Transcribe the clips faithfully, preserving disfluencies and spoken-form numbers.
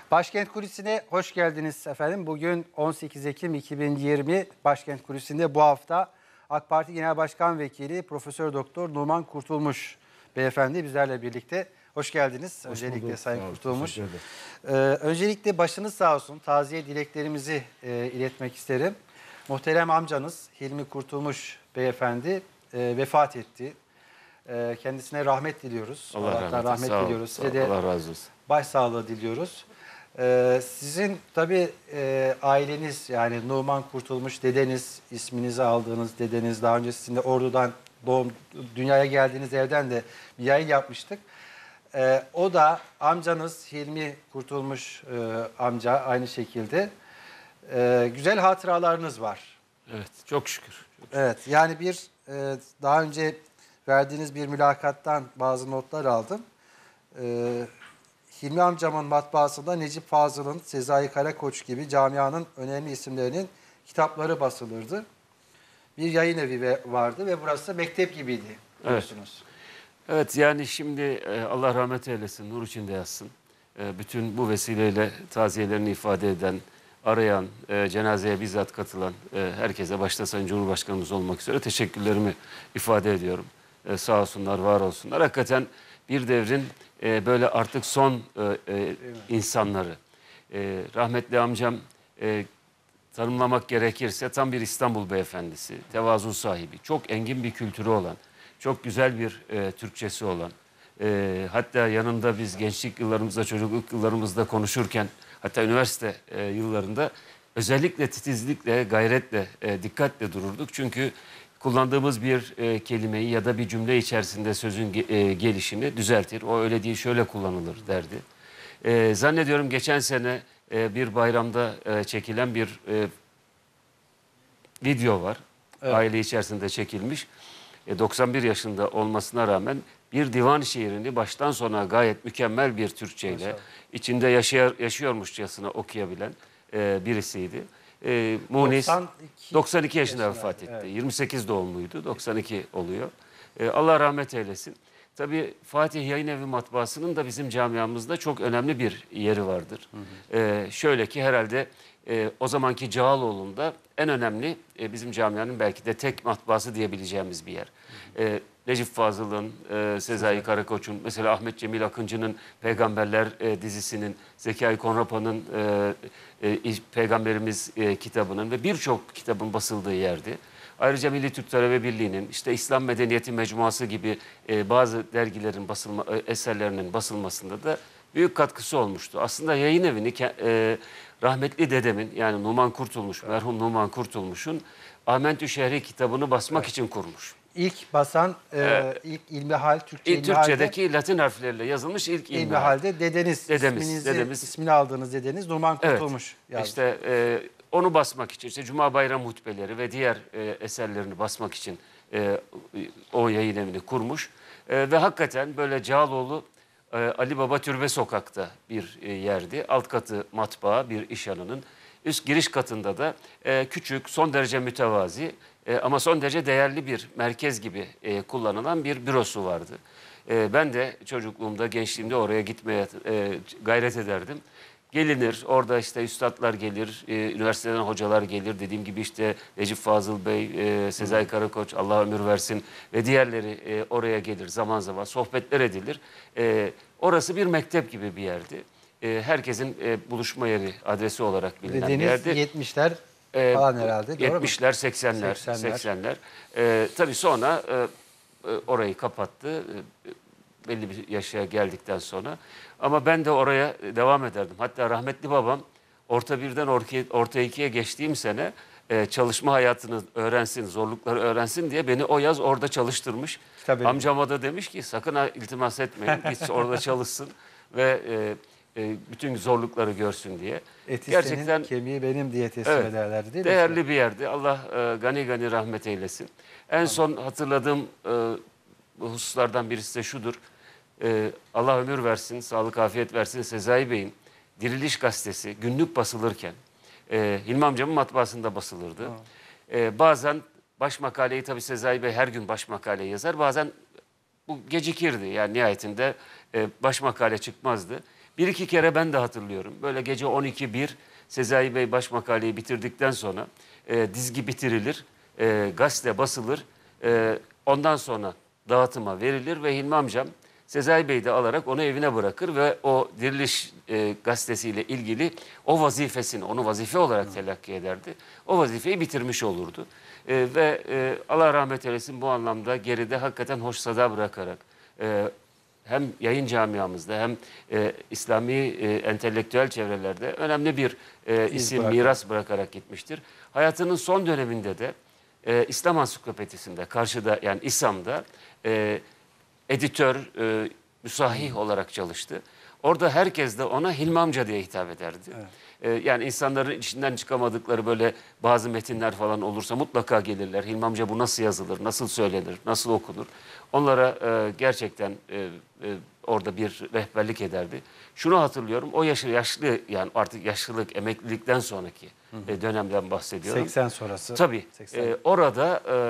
Başkent Kulisi'ne hoş geldiniz efendim. Bugün on sekiz Ekim iki bin yirmi Başkent Kulisi'nde bu hafta AK Parti Genel Başkan Vekili Profesör Doktor Numan Kurtulmuş beyefendi bizlerle birlikte. Hoş geldiniz. Hoş öncelikle bulduk. Sayın Sağ Kurtulmuş. Ee, öncelikle başınız sağ olsun. Taziye dileklerimizi e, iletmek isterim. Muhterem amcanız Hilmi Kurtulmuş beyefendi e, vefat etti. E, kendisine rahmet diliyoruz. Allah Allah'tan rahmet, rahmet sağ ol, diliyoruz. sağ Size de Allah razı olsun. başsağlığı diliyoruz. Ee, sizin tabii e, aileniz yani Numan Kurtulmuş dedeniz, isminizi aldığınız dedeniz, daha öncesinde Ordu'dan doğum dünyaya geldiğiniz evden de bir yayın yapmıştık. Ee, o da amcanız Hilmi Kurtulmuş e, amca aynı şekilde. Ee, güzel hatıralarınız var. Evet, çok şükür. Çok şükür. Evet, yani bir e, daha önce verdiğiniz bir mülakattan bazı notlar aldım. Ee, Hilmi amcamın matbaasında Necip Fazıl'ın, Sezai Karakoç gibi camianın önemli isimlerinin kitapları basılırdı. Bir yayın evi vardı ve burası mektep gibiydi biliyorsunuz. Evet. Evet, yani şimdi Allah rahmet eylesin, nur içinde yatsın. Bütün bu vesileyle taziyelerini ifade eden, arayan, cenazeye bizzat katılan herkese, başta Sayın Cumhurbaşkanımız olmak üzere teşekkürlerimi ifade ediyorum. Sağ olsunlar, var olsunlar. Hakikaten bir devrin e, böyle artık son e, e, insanları. E, rahmetli amcam e, tanımlamak gerekirse tam bir İstanbul beyefendisi, tevazu sahibi, çok engin bir kültürü olan, çok güzel bir e, Türkçesi olan, e, hatta yanında biz gençlik yıllarımızda, çocukluk yıllarımızda konuşurken, hatta üniversite e, yıllarında özellikle titizlikle, gayretle, e, dikkatle dururduk. Çünkü kullandığımız bir e, kelimeyi ya da bir cümle içerisinde sözün ge e, gelişini düzeltir. O öyle değil, şöyle kullanılır derdi. E, zannediyorum geçen sene e, bir bayramda e, çekilen bir e, video var. Evet. Aile içerisinde çekilmiş. E, doksan bir yaşında olmasına rağmen bir divan şiirini baştan sona gayet mükemmel bir Türkçeyle Maşallah. içinde yaşıyor, yaşıyormuşçasına okuyabilen e, birisiydi. E, Munis doksan iki, doksan iki yaşında yaşında vefat etti. Evet. yirmi sekiz doğumluydu. doksan iki oluyor. E, Allah rahmet eylesin. Tabii Fatih Yayın Evi matbaasının da bizim camiamızda çok önemli bir yeri vardır. Hı hı. E, şöyle ki herhalde e, o zamanki Cağaloğlu'nda en önemli e, bizim camianın belki de tek matbaası diyebileceğimiz bir yer. Hı hı. E, Necip Fazıl'ın, e, Sezai Karakoç'un, mesela Ahmet Cemil Akıncı'nın Peygamberler e, dizisinin, Zekai Konrapa'nın e, e, Peygamberimiz e, kitabının ve birçok kitabın basıldığı yerdi. Ayrıca Milli Türk Talebe Birliği'nin, işte İslam Medeniyeti Mecmuası gibi e, bazı dergilerin basılma, e, eserlerinin basılmasında da büyük katkısı olmuştu. Aslında yayın evini e, rahmetli dedemin, yani Numan Kurtulmuş, evet. merhum Numan Kurtulmuş'un Ahmentü Şehri kitabını basmak evet. için kurmuş. İlk basan, e, evet. ilk ilmihal, Türkçe ilk Türkçedeki Latin harflerle yazılmış ilk ilmihal. İlmihalde dedeniz, dedemiz, isminizi, dedemiz. ismini aldığınız dedeniz Numan Kurtulmuş evet. yazdı. İşte e, onu basmak için, işte Cuma Bayram hutbeleri ve diğer e, eserlerini basmak için e, o yayın evini kurmuş. E, ve hakikaten böyle Cağaloğlu, e, Ali Baba Türbe Sokak'ta bir e, yerdi. Alt katı matbaa, bir iş yanının. Üst giriş katında da e, küçük, son derece mütevazi e, ama son derece değerli bir merkez gibi e, kullanılan bir bürosu vardı. E, ben de çocukluğumda, gençliğimde oraya gitmeye e, gayret ederdim. Gelinir, orada işte üstadlar gelir, e, üniversiteden hocalar gelir. Dediğim gibi işte Necip Fazıl Bey, e, Sezai Karakoç, Allah ömür versin ve diğerleri e, oraya gelir. Zaman zaman sohbetler edilir. E, orası bir mektep gibi bir yerdi. E, herkesin e, buluşma yeri, adresi olarak bilinen Dediğiniz bir yerdi. yetmişler e, falan herhalde, doğru yetmişler, seksenler. seksenler. seksenler. E, tabii sonra e, orayı kapattı. E, belli bir yaşa geldikten sonra. Ama ben de oraya devam ederdim. Hatta rahmetli babam orta birden orta ikiye geçtiğim sene e, çalışma hayatını öğrensin, zorlukları öğrensin diye beni o yaz orada çalıştırmış. Tabii. Amcama da demiş ki sakın ha iltimas etmeyin, git orada çalışsın ve e, e, bütün zorlukları görsün diye. Eti gerçekten senin, kemiği benim diye teslim evet, ederlerdi değil mi? Değerli bir yerdi. Allah e, gani gani rahmet eylesin. En tamam. son hatırladığım e, hususlardan birisi de şudur. Ee, Allah ömür versin, sağlık afiyet versin. Sezai Bey'in Diriliş Gazetesi günlük basılırken e, Hilmi amcamın matbaasında basılırdı. E, bazen baş makaleyi, tabii Sezai Bey her gün baş makale yazar. Bazen bu gecikirdi, yani nihayetinde e, baş makale çıkmazdı. Bir iki kere ben de hatırlıyorum. Böyle gece on iki bir Sezai Bey baş makaleyi bitirdikten sonra e, dizgi bitirilir, e, gazete basılır. E, ondan sonra dağıtıma verilir ve Hilmi amcam Sezai Bey de alarak onu evine bırakır ve o Diriliş e, gazetesiyle ilgili o vazifesini, onu vazife olarak telakki ederdi. O vazifeyi bitirmiş olurdu. E, ve e, Allah rahmet eylesin bu anlamda geride hakikaten hoş sada bırakarak e, hem yayın camiamızda hem e, İslami e, entelektüel çevrelerde önemli bir e, isim, bırakın. miras bırakarak gitmiştir. Hayatının son döneminde de e, İslam Ansiklopedisi'nde, karşıda yani İSAM'da e, editör, e, müsahih olarak çalıştı. Orada herkes de ona Hilmi amca diye hitap ederdi. Evet. E, yani insanların içinden çıkamadıkları böyle bazı metinler falan olursa mutlaka gelirler. Hilmi amca bu nasıl yazılır, nasıl söylenir, nasıl okunur? Onlara e, gerçekten e, e, orada bir rehberlik ederdi. Şunu hatırlıyorum, o yaşı yaşlı yani artık yaşlılık, emeklilikten sonraki e, dönemden bahsediyorum. seksen sonrası. Tabii. seksen. E, orada e,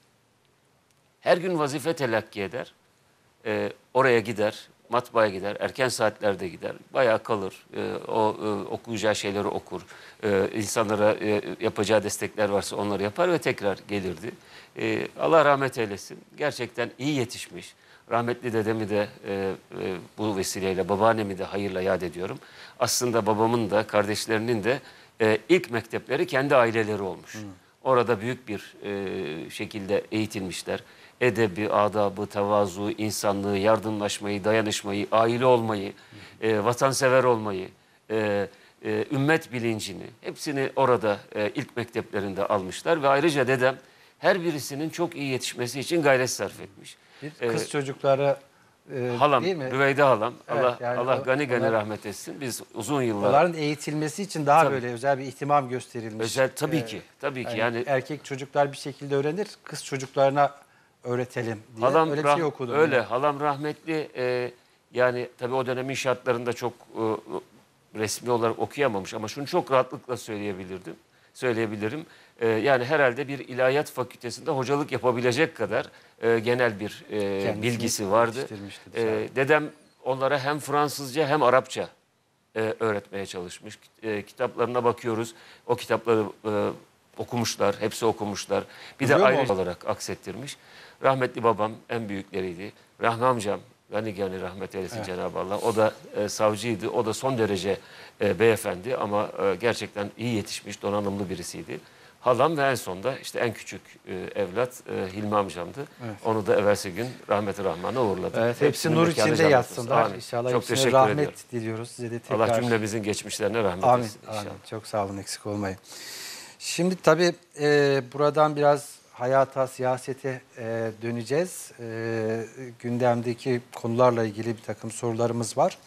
her gün vazife telakki eder. E, oraya gider, matbaaya gider, erken saatlerde gider. Bayağı kalır. E, o e, okuyacağı şeyleri okur. E, insanlara e, yapacağı destekler varsa onları yapar ve tekrar gelirdi. E, Allah rahmet eylesin. Gerçekten iyi yetişmiş. Rahmetli dedemi de e, e, bu vesileyle, babaannemi de hayırla yad ediyorum. Aslında babamın da, kardeşlerinin de e, ilk mektepleri kendi aileleri olmuş. Hmm. Orada büyük bir e, şekilde eğitilmişler. Edebi, adabı, tevazu, insanlığı, yardımlaşmayı, dayanışmayı, aile olmayı, e, vatansever olmayı, e, e, ümmet bilincini hepsini orada e, ilk mekteplerinde almışlar. Ve ayrıca dedem her birisinin çok iyi yetişmesi için gayret sarf etmiş. Bir kız Ee, çocukları e, Halam, değil mi? Rüveyde halam. Evet, Allah yani Allah o- gani gani onlar- rahmet etsin. Biz uzun yıllar Onların eğitilmesi için daha Tabii. böyle özel bir ihtimam gösterilmiş. özel tabii Ee, ki. Tabii ki yani yani erkek çocuklar bir şekilde öğrenir, kız çocuklarına öğretelim diye halam öyle bir şey rah- okudum. öyle yani. halam rahmetli e, yani tabii o dönemin şartlarında çok e, resmi olarak okuyamamış ama şunu çok rahatlıkla söyleyebilirdim. Söyleyebilirim. E, yani herhalde bir ilahiyat fakültesinde hocalık yapabilecek kadar e, genel bir e, Kendisini bilgisi vardı. yetiştirmiştir E, zaten. dedem onlara hem Fransızca hem Arapça e, öğretmeye çalışmış. E, kitaplarına bakıyoruz. O kitapları e, okumuşlar, hepsi okumuşlar. Bir Biliyor de mu ayrı o- olarak aksettirmiş. Rahmetli babam en büyükleriydi. Rahmi amcam, gani gani rahmet eylesin Evet. Cenab-ı Allah. O da e, savcıydı. O da son derece e, beyefendi ama e, gerçekten iyi yetişmiş, donanımlı birisiydi. Halam ve en sonda işte en küçük e, evlat e, Hilmi amcamdı. Evet. Onu da evvelsi gün rahmeti rahmana uğurladık. Evet, hepsi Hepsinin nur mekanı içinde cennet yatsınlar. olsun. Amin. İnşallah Çok hepsine teşekkür rahmet ediyorum. diliyoruz. Size de tekrar. Allah cümlemizin geçmişlerine rahmet Amin, etsin inşallah. amin. Çok sağ olun, eksik olmayın. Şimdi tabii e, buradan biraz hayata, siyasete e, döneceğiz. E, gündemdeki konularla ilgili bir takım sorularımız var.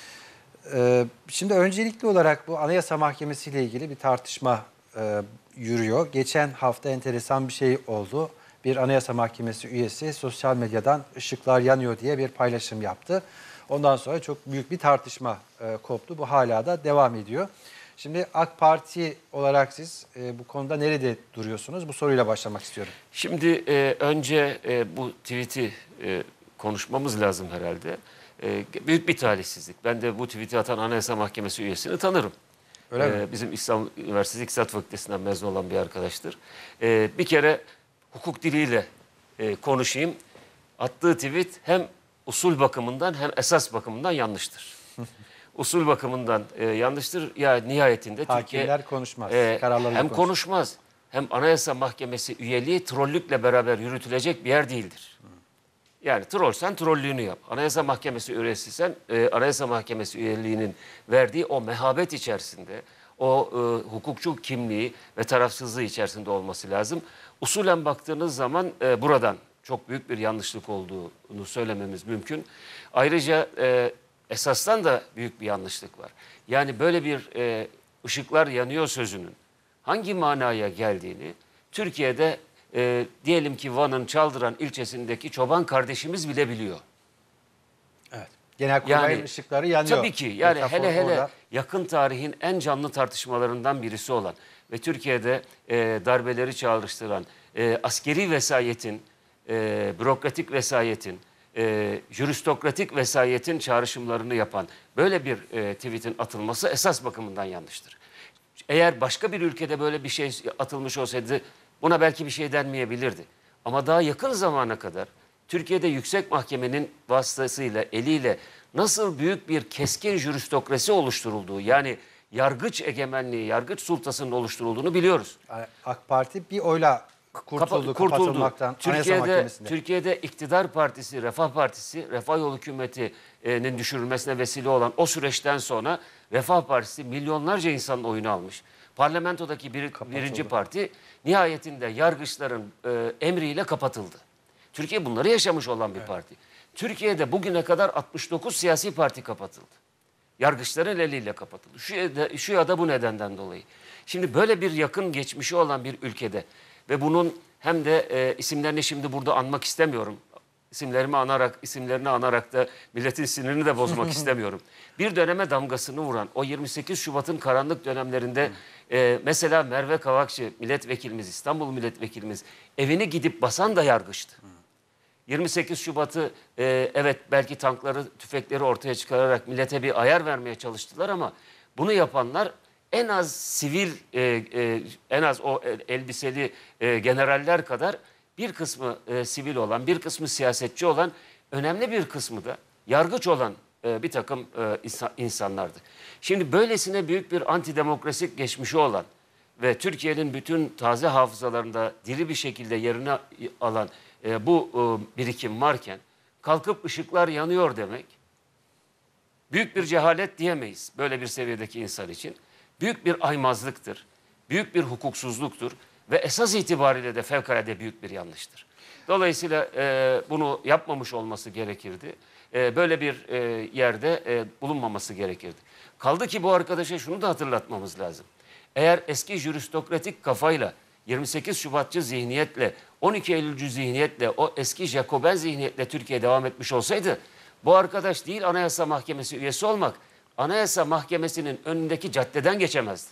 E, şimdi öncelikli olarak bu Anayasa Mahkemesi ile ilgili bir tartışma e, yürüyor. Geçen hafta enteresan bir şey oldu. Bir Anayasa Mahkemesi üyesi sosyal medyadan ışıklar yanıyor diye bir paylaşım yaptı. Ondan sonra çok büyük bir tartışma e, koptu. Bu hala da devam ediyor. Şimdi AK Parti olarak siz e, bu konuda nerede duruyorsunuz? Bu soruyla başlamak istiyorum. Şimdi e, önce e, bu tweet'i e, konuşmamız lazım herhalde. E, büyük bir talihsizlik. Ben de bu tweet'i atan Anayasa Mahkemesi üyesini tanırım. Öyle E, mi? Bizim İstanbul Üniversitesi İktisat Fakültesinden mezun olan bir arkadaştır. E, bir kere hukuk diliyle e, konuşayım. Attığı tweet hem usul bakımından hem esas bakımından yanlıştır. Usul bakımından e, yanlıştır. Ya nihayetinde Türkiye Hakimler konuşmaz. e, kararlarıyla hem konuşur. konuşmaz hem Anayasa Mahkemesi üyeliği trollükle beraber yürütülecek bir yer değildir. Yani trollsen trollüğünü yap. Anayasa Mahkemesi üyesiysen e, Anayasa Mahkemesi üyeliğinin verdiği o mehabet içerisinde, o e, hukukçu kimliği ve tarafsızlığı içerisinde olması lazım. Usulen baktığınız zaman e, buradan çok büyük bir yanlışlık olduğunu söylememiz mümkün. Ayrıca e, esastan da büyük bir yanlışlık var. Yani böyle bir e, ışıklar yanıyor sözünün hangi manaya geldiğini Türkiye'de e, diyelim ki Van'ın Çaldıran ilçesindeki çoban kardeşimiz bile biliyor. Evet. Genelkurmay'ın Yani, ışıkları yanıyor. Tabii ki yani Metafor hele hele orada. yakın tarihin en canlı tartışmalarından birisi olan ve Türkiye'de e, darbeleri çağrıştıran e, askeri vesayetin, e, bürokratik vesayetin e, jüristokratik vesayetin çağrışımlarını yapan böyle bir e, tweetin atılması esas bakımından yanlıştır. Eğer başka bir ülkede böyle bir şey atılmış olsaydı buna belki bir şey denmeyebilirdi. Ama daha yakın zamana kadar Türkiye'de yüksek mahkemenin vasıtasıyla, eliyle nasıl büyük bir keskin jüristokrasi oluşturulduğu, yani yargıç egemenliği, yargıç sultasının oluşturulduğunu biliyoruz. AK Parti bir oyla kurtuldu, Kapa- kapatılmaktan Anayasa Türkiye'de, Mahkemesi'nde. Türkiye'de iktidar partisi, Refah Partisi, Refah Yolu hükümetinin düşürülmesine vesile olan o süreçten sonra Refah Partisi milyonlarca insanın oyunu almış. Parlamentodaki bir, birinci parti nihayetinde yargıçların e, emriyle kapatıldı. Türkiye bunları yaşamış olan bir evet. parti. Türkiye'de bugüne kadar altmış dokuz siyasi parti kapatıldı. Yargıçların eliyle kapatıldı. Şu ya da, şu ya da bu nedenden dolayı. Şimdi böyle bir yakın geçmişi olan bir ülkede ve bunun hem de e, isimlerini şimdi burada anmak istemiyorum. İsimlerimi anarak, isimlerini anarak da milletin sinirini de bozmak istemiyorum. Bir döneme damgasını vuran o yirmi sekiz Şubat'ın karanlık dönemlerinde e, mesela Merve Kavakçı milletvekilimiz, İstanbul milletvekilimiz evini gidip basan da yargıçtı. yirmi sekiz Şubat'ı e, evet belki tankları, tüfekleri ortaya çıkararak millete bir ayar vermeye çalıştılar ama bunu yapanlar en az sivil, e, e, en az o elbiseli e, generaller kadar bir kısmı e, sivil olan, bir kısmı siyasetçi olan, önemli bir kısmı da yargıç olan e, bir takım e, insanlardı. Şimdi böylesine büyük bir antidemokrasik geçmişi olan ve Türkiye'nin bütün taze hafızalarında diri bir şekilde yerini alan e, bu e, birikim varken kalkıp ışıklar yanıyor demek büyük bir cehalet diyemeyiz böyle bir seviyedeki insan için. Büyük bir aymazlıktır, büyük bir hukuksuzluktur ve esas itibariyle de fevkalade büyük bir yanlıştır. Dolayısıyla e, bunu yapmamış olması gerekirdi. E, böyle bir e, yerde e, bulunmaması gerekirdi. Kaldı ki bu arkadaşa şunu da hatırlatmamız lazım. Eğer eski jüristokratik kafayla, yirmi sekiz Şubatçı zihniyetle, on iki Eylülcü zihniyetle, o eski Jacoben zihniyetle Türkiye devam etmiş olsaydı, bu arkadaş değil Anayasa Mahkemesi üyesi olmak, Anayasa Mahkemesi'nin önündeki caddeden geçemezdi.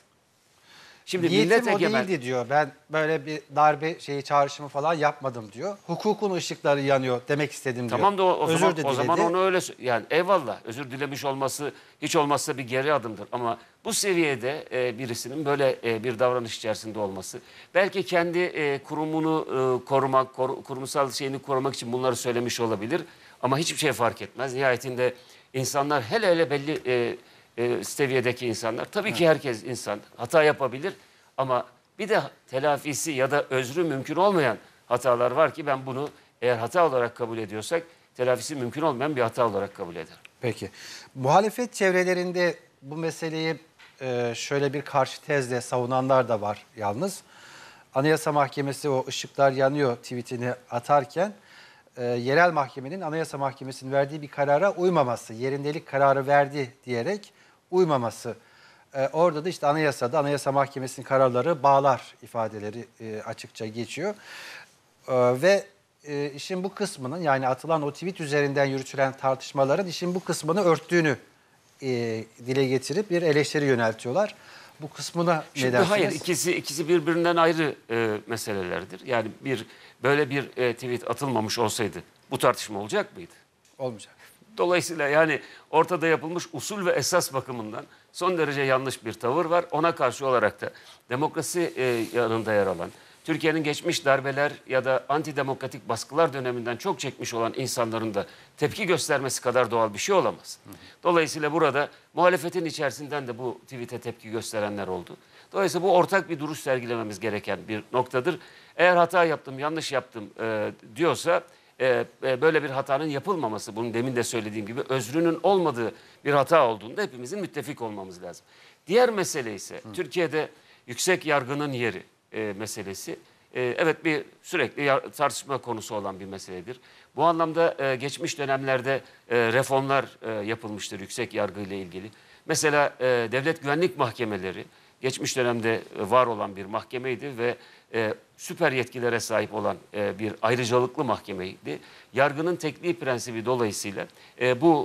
Şimdi niyetim o egemen... değildi diyor. Ben böyle bir darbe şeyi çağrışımı falan yapmadım diyor. Hukukun ışıkları yanıyor demek istedim diyor. Tamam da o, o özür zaman de o zaman onu öyle yani eyvallah özür dilemiş olması hiç olmazsa bir geri adımdır ama bu seviyede e, birisinin böyle e, bir davranış içerisinde olması belki kendi e, kurumunu e, korumak, kor, kurumsal şeyini korumak için bunları söylemiş olabilir ama hiçbir şey fark etmez. Nihayetinde insanlar hele hele belli e, e, seviyedeki insanlar tabii ki herkes insan hata yapabilir ama bir de telafisi ya da özrü mümkün olmayan hatalar var ki ben bunu eğer hata olarak kabul ediyorsak telafisi mümkün olmayan bir hata olarak kabul ederim. Peki. Muhalefet çevrelerinde bu meseleyi e, şöyle bir karşı tezle savunanlar da var yalnız. Anayasa Mahkemesi o ışıklar yanıyor tweetini atarken e, yerel mahkemenin Anayasa Mahkemesi'nin verdiği bir karara uymaması, yerindelik kararı verdi diyerek uymaması. Ee, orada da işte anayasada Anayasa Mahkemesi'nin kararları bağlar ifadeleri e, açıkça geçiyor. Ee, ve e, işin bu kısmının yani atılan o tweet üzerinden yürütülen tartışmaların işin bu kısmını örttüğünü e, dile getirip bir eleştiri yöneltiyorlar. Bu kısmına Şimdi ne dersiniz? Hayır ikisi, ikisi birbirinden ayrı e, meselelerdir. Yani bir böyle bir e, tweet atılmamış olsaydı bu tartışma olacak mıydı? Olmayacak. Dolayısıyla yani ortada yapılmış usul ve esas bakımından son derece yanlış bir tavır var. Ona karşı olarak da demokrasi e, yanında yer alan, Türkiye'nin geçmiş darbeler ya da antidemokratik baskılar döneminden çok çekmiş olan insanların da tepki göstermesi kadar doğal bir şey olamaz. Dolayısıyla burada muhalefetin içerisinden de bu tweet'e tepki gösterenler oldu. Dolayısıyla bu ortak bir duruş sergilememiz gereken bir noktadır. Eğer hata yaptım, yanlış yaptım e, diyorsa... Ee, böyle bir hatanın yapılmaması, bunun demin de söylediğim gibi özrünün olmadığı bir hata olduğunda hepimizin müttefik olmamız lazım. Diğer mesele ise Hı. Türkiye'de yüksek yargının yeri e, meselesi. E, evet bir sürekli tartışma konusu olan bir meseledir. Bu anlamda e, geçmiş dönemlerde e, reformlar e, yapılmıştır yüksek yargı ile ilgili. Mesela e, devlet güvenlik mahkemeleri geçmiş dönemde var olan bir mahkemeydi ve e, süper yetkilere sahip olan e, bir ayrıcalıklı mahkemeydi. Yargının tekliği prensibi dolayısıyla e, bu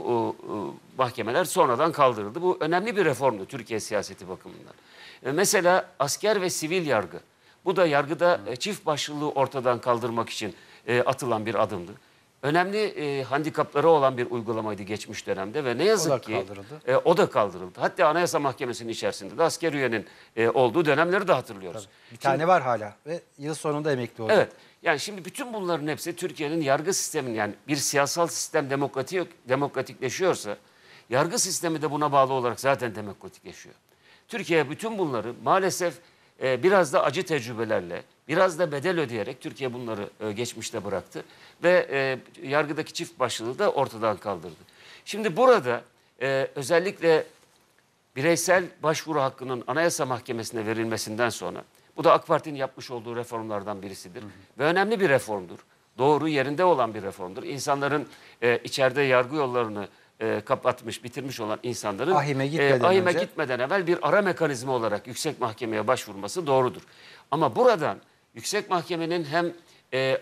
e, mahkemeler sonradan kaldırıldı. Bu önemli bir reformdu Türkiye siyaseti bakımından. E, mesela asker ve sivil yargı. Bu da yargıda e, çift başlılığı ortadan kaldırmak için e, atılan bir adımdı. önemli e, handikapları olan bir uygulamaydı geçmiş dönemde ve ne yazık O da ki kaldırıldı. e, o da kaldırıldı. Hatta Anayasa Mahkemesi'nin içerisinde de asker üyenin e, olduğu dönemleri de hatırlıyoruz. Bir tane var hala ve yıl sonunda emekli olacak. Evet. Yani şimdi bütün bunların hepsi Türkiye'nin yargı sisteminin, yani bir siyasal sistem demokratik, demokratikleşiyorsa yargı sistemi de buna bağlı olarak zaten demokratikleşiyor. Türkiye bütün bunları maalesef e, biraz da acı tecrübelerle, biraz da bedel ödeyerek Türkiye bunları e, geçmişte bıraktı ve e, yargıdaki çift başlılığı da ortadan kaldırdı. Şimdi burada e, özellikle bireysel başvuru hakkının Anayasa Mahkemesi'ne verilmesinden sonra, bu da AK Parti'nin yapmış olduğu reformlardan birisidir. Hı hı. Ve önemli bir reformdur. Doğru, yerinde olan bir reformdur. İnsanların e, içeride yargı yollarını e, kapatmış, bitirmiş olan insanların ahime gitmeden, e, ahime önce... gitmeden evvel bir ara mekanizma olarak yüksek mahkemeye başvurması doğrudur. Ama buradan yüksek mahkemenin hem e,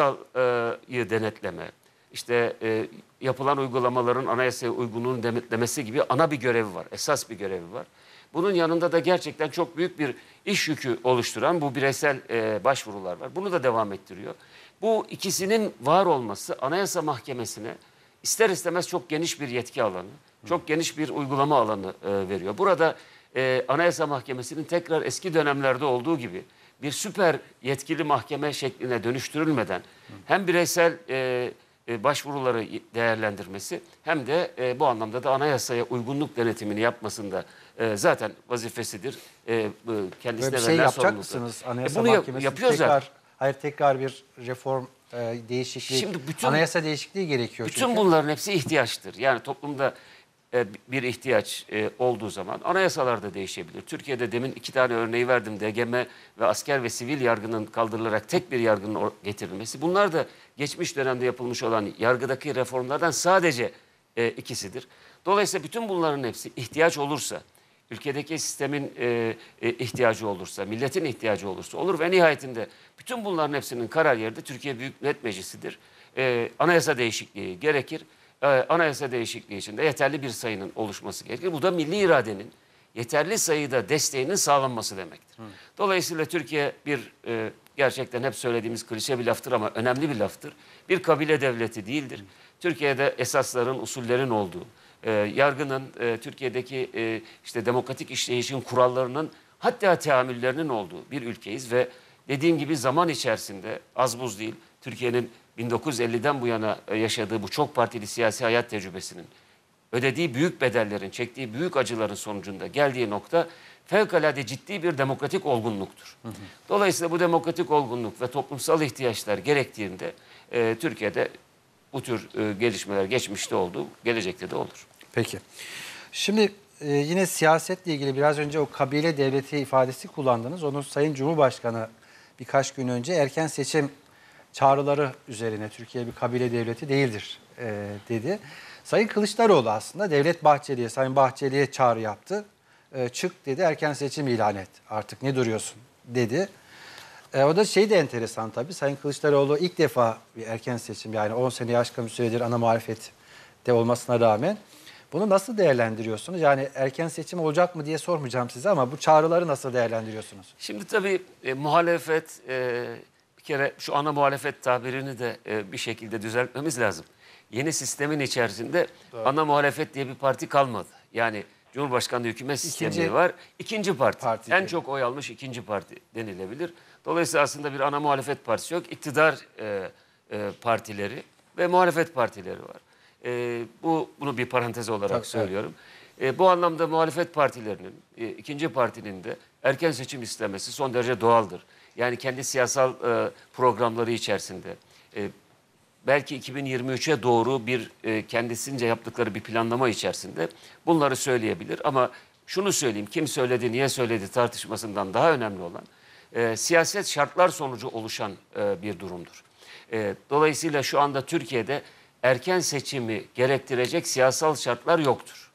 anayasayı denetleme, işte e, yapılan uygulamaların anayasaya uygunluğunu denetlemesi gibi ana bir görevi var, esas bir görevi var. Bunun yanında da gerçekten çok büyük bir iş yükü oluşturan bu bireysel e, başvurular var. Bunu da devam ettiriyor. Bu ikisinin var olması Anayasa Mahkemesi'ne ister istemez çok geniş bir yetki alanı, çok geniş bir uygulama alanı e, veriyor. Burada e, Anayasa Mahkemesi'nin tekrar eski dönemlerde olduğu gibi bir süper yetkili mahkeme şekline dönüştürülmeden hem bireysel e, e, başvuruları değerlendirmesi hem de e, bu anlamda da anayasaya uygunluk denetimini yapmasında e, zaten vazifesidir. E, kendisine Böyle bir şey verilen yapacak sorumluluklar. mısınız? Anayasa E, bunu Mahkemesi yapıyor tekrar, zaten. hayır tekrar bir reform e, değişikliği, Şimdi bütün, anayasa değişikliği gerekiyor. Bütün çünkü. bunların hepsi ihtiyaçtır. Yani toplumda e, bir ihtiyaç e, olduğu zaman anayasalar da değişebilir. Türkiye'de demin iki tane örneği verdim. D G M ve asker ve sivil yargının kaldırılarak tek bir yargının getirilmesi. Bunlar da geçmiş dönemde yapılmış olan yargıdaki reformlardan sadece e, ikisidir. Dolayısıyla bütün bunların hepsi ihtiyaç olursa, ülkedeki sistemin e, e, ihtiyacı olursa, milletin ihtiyacı olursa olur ve nihayetinde bütün bunların hepsinin karar yeri de Türkiye Büyük Millet Meclisi'dir. E, anayasa değişikliği gerekir. E, anayasa değişikliği için de yeterli bir sayının oluşması gerekir. Bu da milli iradenin yeterli sayıda desteğinin sağlanması demektir. Hı. Dolayısıyla Türkiye bir e, gerçekten hep söylediğimiz klişe bir laftır ama önemli bir laftır. Bir kabile devleti değildir. Hı. Türkiye'de esasların, usullerin olduğu, e, yargının, e, Türkiye'deki e, işte demokratik işleyişin kurallarının hatta teamüllerinin olduğu bir ülkeyiz ve dediğim gibi zaman içerisinde az buz değil, Türkiye'nin bin dokuz yüz elliden bu yana yaşadığı bu çok partili siyasi hayat tecrübesinin ödediği büyük bedellerin, çektiği büyük acıların sonucunda geldiği nokta fevkalade ciddi bir demokratik olgunluktur. Hı hı. Dolayısıyla bu demokratik olgunluk ve toplumsal ihtiyaçlar gerektiğinde e, Türkiye'de bu tür e, gelişmeler geçmişte oldu, gelecekte de olur. Peki. Şimdi e, yine siyasetle ilgili biraz önce o kabile devleti ifadesi kullandınız. Onu Sayın Cumhurbaşkanı birkaç gün önce erken seçim çağrıları üzerine Türkiye bir kabile devleti değildir e, dedi. Sayın Kılıçdaroğlu aslında Devlet Bahçeli'ye, Sayın Bahçeli'ye çağrı yaptı. E, çık dedi, erken seçim ilan et artık, ne duruyorsun dedi. E, o da şey de enteresan tabii. Sayın Kılıçdaroğlu ilk defa bir erken seçim, yani on seneye aşkın bir süredir ana muhalefette olmasına rağmen bunu nasıl değerlendiriyorsunuz? Yani erken seçim olacak mı diye sormayacağım size ama bu çağrıları nasıl değerlendiriyorsunuz? Şimdi tabii e, muhalefet, e, bir kere şu ana muhalefet tabirini de e, bir şekilde düzeltmemiz lazım. Yeni sistemin içerisinde Doğru. ana muhalefet diye bir parti kalmadı. Yani Cumhurbaşkanlığı hükümet sistemi ikinci, var. İkinci parti. parti en çok oy almış ikinci parti denilebilir. Dolayısıyla aslında bir ana muhalefet partisi yok. İktidar e, e, partileri ve muhalefet partileri var. E, bu bunu bir parantez olarak Çok söylüyorum. E, bu anlamda muhalefet partilerinin, e, ikinci partinin de erken seçim istemesi son derece doğaldır. Yani kendi siyasal e, programları içerisinde e, belki iki bin yirmi üçe doğru bir e, kendisince yaptıkları bir planlama içerisinde bunları söyleyebilir. Ama şunu söyleyeyim, kim söyledi, niye söyledi tartışmasından daha önemli olan e, siyaset şartlar sonucu oluşan e, bir durumdur. E, dolayısıyla şu anda Türkiye'de erken seçimi gerektirecek siyasal şartlar yoktur.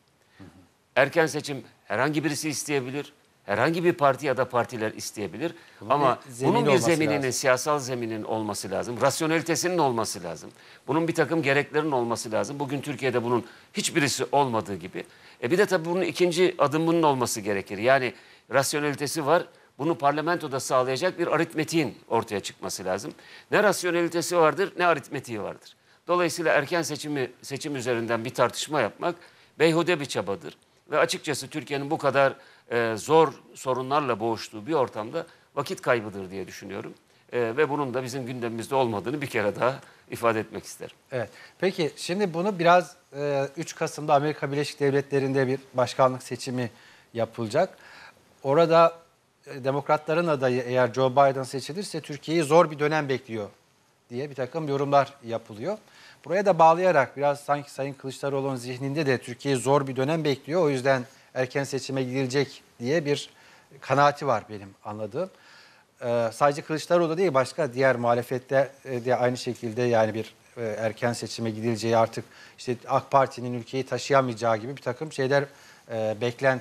Erken seçim herhangi birisi isteyebilir. Herhangi bir parti ya da partiler isteyebilir. Bunun ama bir bunun bir zemininin, lazım. siyasal zeminin olması lazım. Rasyonelitesinin olması lazım. Bunun bir takım gereklerinin olması lazım. Bugün Türkiye'de bunun hiçbirisi olmadığı gibi. E bir de tabii bunun ikinci adımının olması gerekir. Yani rasyonelitesi var. Bunu parlamentoda sağlayacak bir aritmetiğin ortaya çıkması lazım. Ne rasyonelitesi vardır ne aritmetiği vardır. Dolayısıyla erken seçimi seçim üzerinden bir tartışma yapmak beyhude bir çabadır. Ve açıkçası Türkiye'nin bu kadar e, zor sorunlarla boğuştuğu bir ortamda vakit kaybıdır diye düşünüyorum. E, ve bunun da bizim gündemimizde olmadığını bir kere daha ifade etmek isterim. Evet. Peki şimdi bunu biraz e, üç Kasım'da Amerika Birleşik Devletleri'nde bir başkanlık seçimi yapılacak. Orada e, Demokratların adayı eğer Joe Biden seçilirse Türkiye'yi zor bir dönem bekliyor diye bir takım yorumlar yapılıyor. Buraya da bağlayarak biraz sanki Sayın Kılıçdaroğlu'nun zihninde de Türkiye'yi zor bir dönem bekliyor. O yüzden erken seçime gidilecek diye bir kanaati var benim anladığım. Ee, sadece Kılıçdaroğlu değil başka diğer muhalefette e, de aynı şekilde yani bir e, erken seçime gidileceği artık işte AK Parti'nin ülkeyi taşıyamayacağı gibi bir takım şeyler e,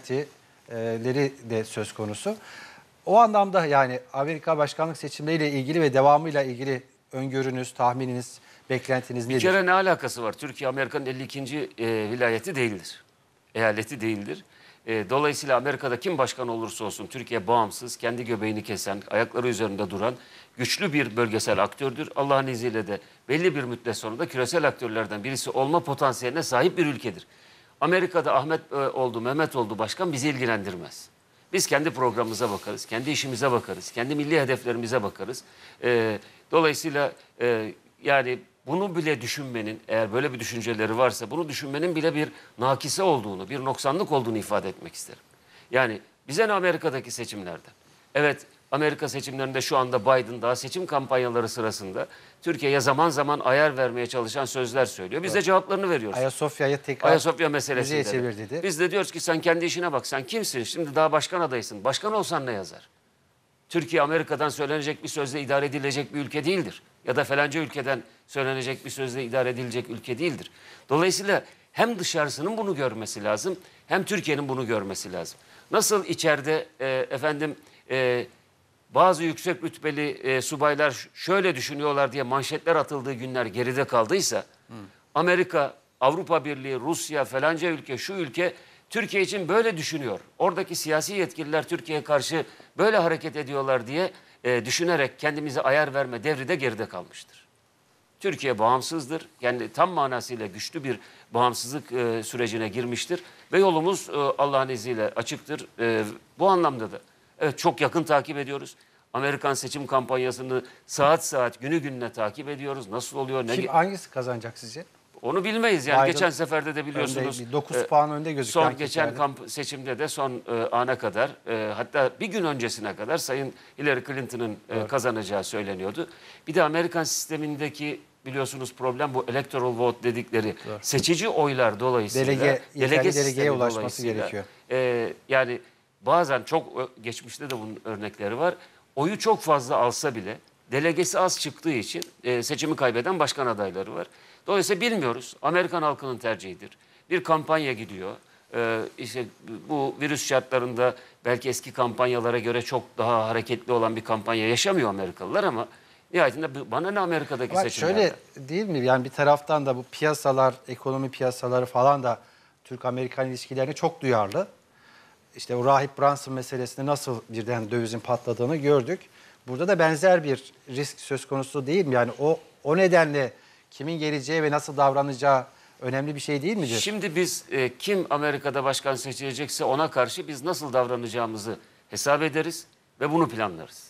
beklentileri de söz konusu. O anlamda yani Amerika başkanlık seçimleriyle ilgili ve devamıyla ilgili öngörünüz, tahmininiz, beklentiniz nedir? Bir kere ne alakası var? Türkiye Amerika'nın elli ikinci E, vilayeti değildir. Eyaleti değildir. E, dolayısıyla Amerika'da kim başkan olursa olsun Türkiye bağımsız, kendi göbeğini kesen, ayakları üzerinde duran güçlü bir bölgesel aktördür. Allah'ın izniyle de belli bir müddet sonra da küresel aktörlerden birisi olma potansiyeline sahip bir ülkedir. Amerika'da Ahmet e, oldu, Mehmet oldu başkan bizi ilgilendirmez. Biz kendi programımıza bakarız, kendi işimize bakarız, kendi milli hedeflerimize bakarız. E, dolayısıyla e, yani bunu bile düşünmenin, eğer böyle bir düşünceleri varsa bunu düşünmenin bile bir nakise olduğunu, bir noksanlık olduğunu ifade etmek isterim. Yani bize ne Amerika'daki seçimlerden? Evet, Amerika seçimlerinde şu anda Biden daha seçim kampanyaları sırasında Türkiye'ye zaman zaman ayar vermeye çalışan sözler söylüyor. Biz de cevaplarını veriyoruz. Ayasofya'yı tekrar Ayasofya meselesinde müzeye de. çevir dedi. Biz de diyoruz ki sen kendi işine bak. Sen kimsin? Şimdi daha başkan adaysın. Başkan olsan ne yazar? Türkiye Amerika'dan söylenecek bir sözle idare edilecek bir ülke değildir. Ya da falanca ülkeden söylenecek bir sözle idare edilecek ülke değildir. Dolayısıyla hem dışarısının bunu görmesi lazım hem Türkiye'nin bunu görmesi lazım. Nasıl içeride e, efendim e, bazı yüksek rütbeli e, subaylar şöyle düşünüyorlar diye manşetler atıldığı günler geride kaldıysa hmm. Amerika, Avrupa Birliği, Rusya falanca ülke şu ülke Türkiye için böyle düşünüyor. Oradaki siyasi yetkililer Türkiye'ye karşı böyle hareket ediyorlar diye e, düşünerek kendimize ayar verme devri de geride kalmıştır. Türkiye bağımsızdır. Yani tam manasıyla güçlü bir bağımsızlık e, sürecine girmiştir. Ve yolumuz e, Allah'ın izniyle açıktır. E, bu anlamda da evet çok yakın takip ediyoruz. Amerikan seçim kampanyasını saat saat günü gününe takip ediyoruz. Nasıl oluyor? Ne Kim hangisi kazanacak sizce? Onu bilmeyiz yani. Biden Geçen seferde de biliyorsunuz. Önde, dokuz e, puan önde gözüken. Son geçen kamp seçimde de son e, ana kadar e, hatta bir gün öncesine kadar Sayın Hillary Clinton'ın e, kazanacağı söyleniyordu. Bir de Amerikan sistemindeki biliyorsunuz problem bu electoral vote dedikleri evet. seçici oylar dolayısıyla Delege, delege delegeye ulaşması gerekiyor. E, yani bazen çok geçmişte de bunun örnekleri var. Oyu çok fazla alsa bile delegesi az çıktığı için e, seçimi kaybeden başkan adayları var. Dolayısıyla bilmiyoruz. Amerikan halkının tercihidir. Bir kampanya gidiyor. Ee, işte bu virüs şartlarında belki eski kampanyalara göre çok daha hareketli olan bir kampanya yaşamıyor Amerikalılar ama nihayetinde bana ne Amerika'daki ama seçimlerden? Şöyle değil mi? Yani bir taraftan da bu piyasalar, ekonomi piyasaları falan da Türk-Amerikan ilişkilerine çok duyarlı. İşte o Rahip Brunson meselesinde nasıl birden dövizin patladığını gördük. Burada da benzer bir risk söz konusu değil mi? Yani o o nedenle kimin geleceği ve nasıl davranacağı önemli bir şey değil midir? Şimdi biz e, kim Amerika'da başkan seçilecekse ona karşı biz nasıl davranacağımızı hesap ederiz ve bunu planlarız.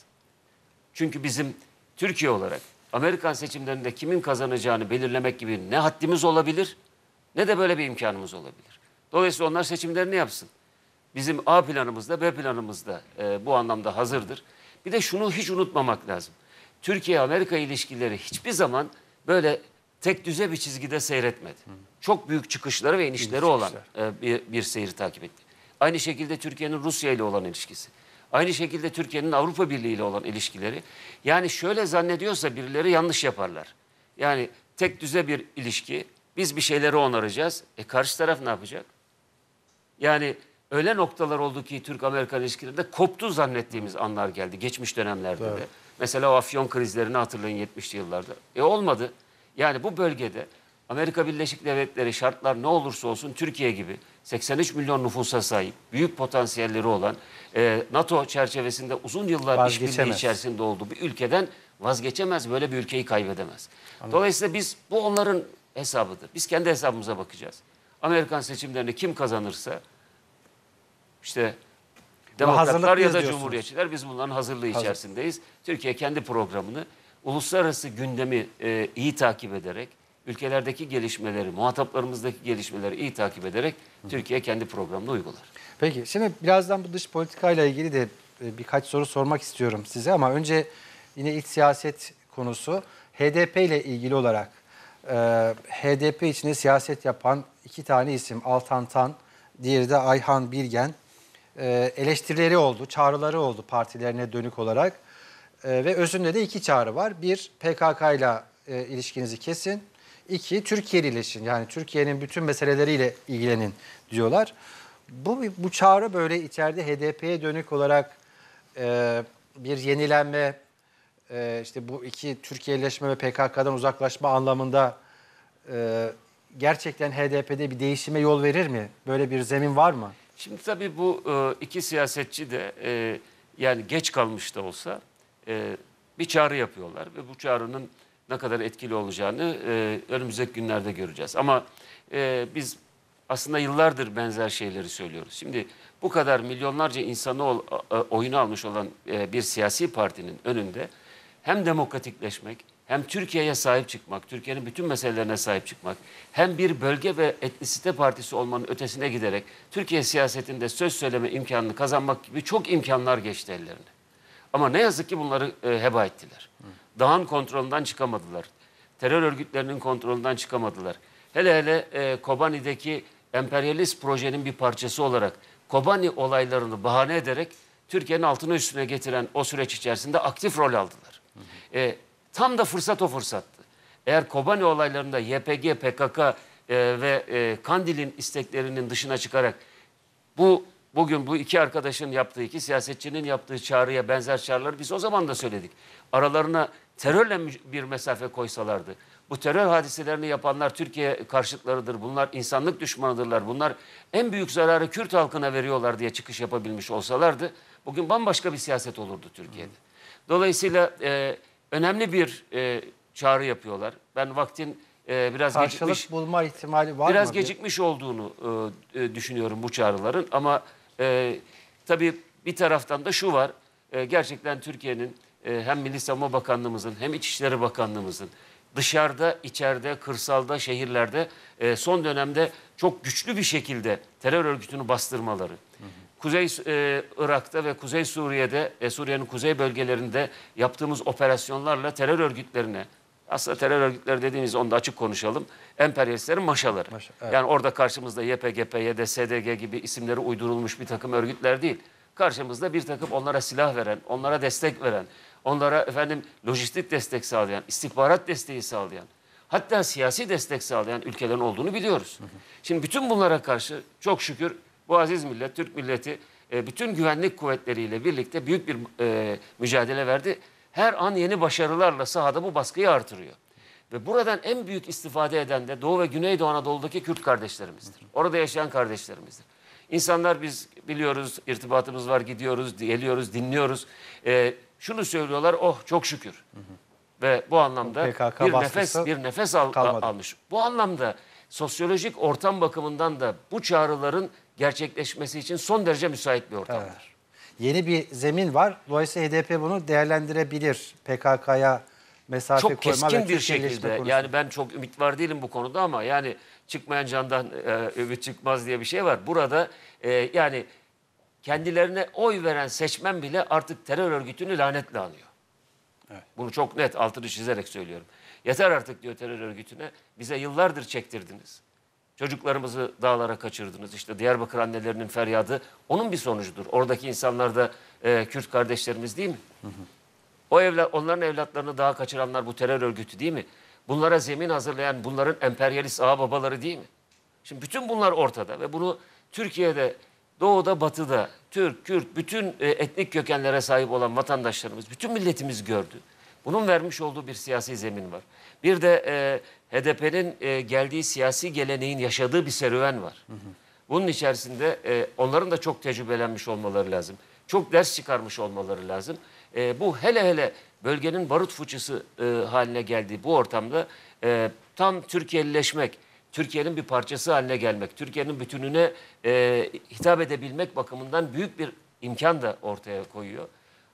Çünkü bizim Türkiye olarak Amerikan seçimlerinde kimin kazanacağını belirlemek gibi ne haddimiz olabilir ne de böyle bir imkanımız olabilir. Dolayısıyla onlar seçimlerini yapsın. Bizim A planımızda, B planımızda e, bu anlamda hazırdır. Bir de şunu hiç unutmamak lazım. Türkiye-Amerika ilişkileri hiçbir zaman böyle tek düze bir çizgide seyretmedi. Hı. Çok büyük çıkışları ve inişleri olan e, bir, bir seyir takip etti. Aynı şekilde Türkiye'nin Rusya ile olan ilişkisi. Aynı şekilde Türkiye'nin Avrupa Birliği ile olan ilişkileri. Yani şöyle zannediyorsa birileri yanlış yaparlar. Yani tek düze bir ilişki, biz bir şeyleri onaracağız. E karşı taraf ne yapacak? Yani öyle noktalar oldu ki Türk-Amerikan ilişkilerinde koptu zannettiğimiz anlar geldi geçmiş dönemlerde evet. de. Mesela o Afyon krizlerini hatırlayın yetmişli yıllarda. E olmadı. Yani bu bölgede Amerika Birleşik Devletleri şartlar ne olursa olsun Türkiye gibi seksen üç milyon nüfusa sahip, büyük potansiyelleri olan, e, NATO çerçevesinde uzun yıllar işbirliği Vazgeçemez. içerisinde olduğu bir ülkeden vazgeçemez, böyle bir ülkeyi kaybedemez. Dolayısıyla biz, bu onların hesabıdır. Biz kendi hesabımıza bakacağız. Amerikan seçimlerini kim kazanırsa, işte demokratlar ya hazırlıklıyız da diyorsunuz. cumhuriyetçiler, biz bunların hazırlığı içerisindeyiz. Türkiye kendi programını uluslararası gündemi e, iyi takip ederek, ülkelerdeki gelişmeleri, muhataplarımızdaki gelişmeleri iyi takip ederek Türkiye kendi programını uygular. Peki şimdi birazdan bu dış politikayla ilgili de e, birkaç soru sormak istiyorum size ama önce yine iç siyaset konusu H D P ile ilgili olarak e, H D P içinde siyaset yapan iki tane isim Altan Tan, diğeri de Ayhan Bilgen e, eleştirileri oldu, çağrıları oldu partilerine dönük olarak e, ve özünde de iki çağrı var. Bir, P K K ile e, ilişkinizi kesin. İki, Türkiye ile ilişkin, yani Türkiye'nin bütün meseleleriyle ilgilenin diyorlar. Bu, bu çağrı böyle içeride H D P'ye dönük olarak e, bir yenilenme, e, işte bu iki Türkiye'leşme ve P K K'dan uzaklaşma anlamında e, gerçekten H D P'de bir değişime yol verir mi? Böyle bir zemin var mı? Şimdi tabii bu e, iki siyasetçi de e, yani geç kalmış da olsa e, bir çağrı yapıyorlar ve bu çağrının ne kadar etkili olacağını e, önümüzdeki günlerde göreceğiz. Ama e, biz aslında yıllardır benzer şeyleri söylüyoruz. Şimdi bu kadar milyonlarca insanı ol, oyunu almış olan e, bir siyasi partinin önünde hem demokratikleşmek, hem Türkiye'ye sahip çıkmak, Türkiye'nin bütün meselelerine sahip çıkmak, hem bir bölge ve etnisite partisi olmanın ötesine giderek Türkiye siyasetinde söz söyleme imkanını kazanmak gibi çok imkanlar geçti ellerine. Ama ne yazık ki bunları e, heba ettiler. Dağın kontrolünden çıkamadılar. Terör örgütlerinin kontrolünden çıkamadılar. Hele hele e, Kobani'deki emperyalist projenin bir parçası olarak Kobani olaylarını bahane ederek Türkiye'nin altını üstüne getiren o süreç içerisinde aktif rol aldılar. E, tam da fırsat o fırsattı. Eğer Kobani olaylarında Y P G, P K K e, ve e, Kandil'in isteklerinin dışına çıkarak bu bugün bu iki arkadaşın yaptığı, iki siyasetçinin yaptığı çağrıya benzer çağrıları biz o zaman da söyledik. Aralarına terörle bir mesafe koysalardı, bu terör hadiselerini yapanlar Türkiye karşıtlarıdır, bunlar insanlık düşmanıdırlar, bunlar en büyük zararı Kürt halkına veriyorlar diye çıkış yapabilmiş olsalardı, bugün bambaşka bir siyaset olurdu Türkiye'de. Dolayısıyla e, önemli bir e, çağrı yapıyorlar. Ben vaktin e, biraz Karşılık gecikmiş, bulma ihtimali var biraz mı? gecikmiş olduğunu e, e, düşünüyorum bu çağrıların. Ama e, tabii bir taraftan da şu var, e, gerçekten Türkiye'nin e, hem Milli Savunma Bakanlığımızın hem İçişleri Bakanlığımızın dışarıda, içeride, kırsalda, şehirlerde e, son dönemde çok güçlü bir şekilde terör örgütünü bastırmaları. Hı hı. Kuzey e, Irak'ta ve Kuzey Suriye'de, e, Suriye'nin kuzey bölgelerinde yaptığımız operasyonlarla terör örgütlerine, aslında terör örgütleri dediğimiz, onu da açık konuşalım, emperyalistlerin maşaları. Maşa, evet. Yani orada karşımızda Y P G, P Y D, S D G gibi isimleri uydurulmuş bir takım örgütler değil. Karşımızda bir takım onlara silah veren, onlara destek veren, onlara efendim lojistik destek sağlayan, istihbarat desteği sağlayan, hatta siyasi destek sağlayan ülkelerin olduğunu biliyoruz. Hı hı. Şimdi bütün bunlara karşı çok şükür bu aziz millet, Türk milleti e, bütün güvenlik kuvvetleriyle birlikte büyük bir e, mücadele verdi. Her an yeni başarılarla sahada bu baskıyı artırıyor. Ve buradan en büyük istifade eden de Doğu ve Güneydoğu Anadolu'daki Kürt kardeşlerimizdir. Orada yaşayan kardeşlerimizdir. İnsanlar, biz biliyoruz, irtibatımız var, gidiyoruz, geliyoruz, dinliyoruz. Ee, şunu söylüyorlar, oh çok şükür. Hı hı. Ve bu anlamda P K K bir nefes bir nefes al, almış. Bu anlamda sosyolojik ortam bakımından da bu çağrıların gerçekleşmesi için son derece müsait bir ortamdır. Evet. Yeni bir zemin var. Dolayısıyla H D P bunu değerlendirebilir. P K K'ya mesafe çok koyma keskin ve bir şekilde. konusunda. Yani ben çok ümit var değilim bu konuda, ama yani çıkmayan candan e, ümit çıkmaz diye bir şey var. Burada e, yani kendilerine oy veren seçmen bile artık terör örgütünü lanetle anıyor. Evet. Bunu çok net altını çizerek söylüyorum. Yeter artık diyor terör örgütüne. Bize yıllardır çektirdiniz. Çocuklarımızı dağlara kaçırdınız. İşte Diyarbakır annelerinin feryadı onun bir sonucudur. Oradaki insanlar da e, Kürt kardeşlerimiz değil mi? Hı hı. O evlat, onların evlatlarını dağa kaçıranlar bu terör örgütü değil mi? Bunlara zemin hazırlayan bunların emperyalist ağababaları değil mi? Şimdi bütün bunlar ortada ve bunu Türkiye'de, doğuda, batıda, Türk, Kürt, bütün e, etnik kökenlere sahip olan vatandaşlarımız, bütün milletimiz gördü. Bunun vermiş olduğu bir siyasi zemin var. Bir de e, H D P'nin e, geldiği siyasi geleneğin yaşadığı bir serüven var. Hı hı. Bunun içerisinde e, onların da çok tecrübelenmiş olmaları lazım. Çok ders çıkarmış olmaları lazım. E, bu hele hele bölgenin barut fıçısı e, haline geldiği bu ortamda e, tam Türkiye'lileşmek, Türkiye'nin bir parçası haline gelmek, Türkiye'nin bütününe e, hitap edebilmek bakımından büyük bir imkan da ortaya koyuyor.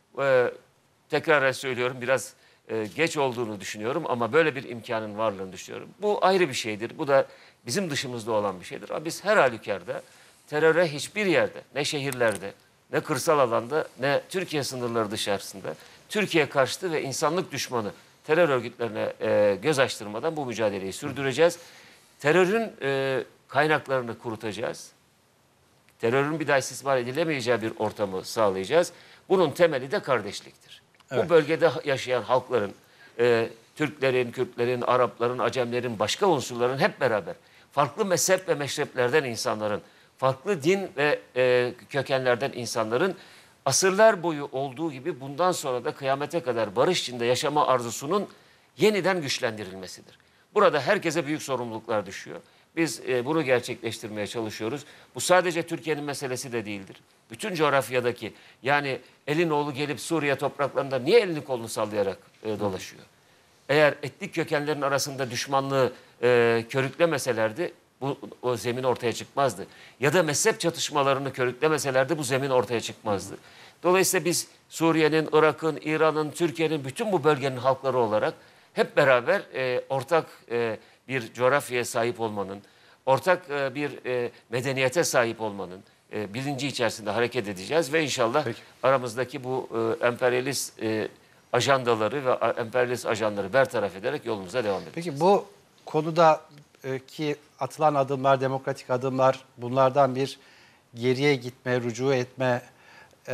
E, tekrar söylüyorum, biraz e, geç olduğunu düşünüyorum ama böyle bir imkanın varlığını düşünüyorum. Bu ayrı bir şeydir. Bu da bizim dışımızda olan bir şeydir. Ama biz her halükarda teröre hiçbir yerde, ne şehirlerde, ne kırsal alanda, ne Türkiye sınırları dışarısında, Türkiye karşıtı ve insanlık düşmanı terör örgütlerine e, göz açtırmadan bu mücadeleyi sürdüreceğiz. Terörün e, kaynaklarını kurutacağız. Terörün bir daha istismar edilemeyeceği bir ortamı sağlayacağız. Bunun temeli de kardeşliktir. Evet. Bu bölgede yaşayan halkların, e, Türklerin, Kürtlerin, Arapların, Acemlerin, başka unsurların hep beraber farklı mezhep ve meşreplerden insanların, farklı din ve e, kökenlerden insanların asırlar boyu olduğu gibi bundan sonra da kıyamete kadar barış içinde yaşama arzusunun yeniden güçlendirilmesidir. Burada herkese büyük sorumluluklar düşüyor. Biz e, bunu gerçekleştirmeye çalışıyoruz. Bu sadece Türkiye'nin meselesi de değildir. Bütün coğrafyadaki, yani Elinoğlu gelip Suriye topraklarında niye elini kolunu sallayarak e, dolaşıyor? Eğer etnik kökenlerin arasında düşmanlığı e, körüklemeselerdi bu o zemin ortaya çıkmazdı. Ya da mezhep çatışmalarını körüklemeselerdi bu zemin ortaya çıkmazdı. Dolayısıyla biz Suriye'nin, Irak'ın, İran'ın, Türkiye'nin, bütün bu bölgenin halkları olarak hep beraber e, ortak e, bir coğrafyaya sahip olmanın, ortak e, bir e, medeniyete sahip olmanın e, bilinci içerisinde hareket edeceğiz ve inşallah Peki. aramızdaki bu e, emperyalist e, ajandaları ve a- emperyalist ajanları bertaraf ederek yolumuza devam edeceğiz. Peki bu konuda e, ki atılan adımlar, demokratik adımlar, bunlardan bir geriye gitme, rücu etme, e,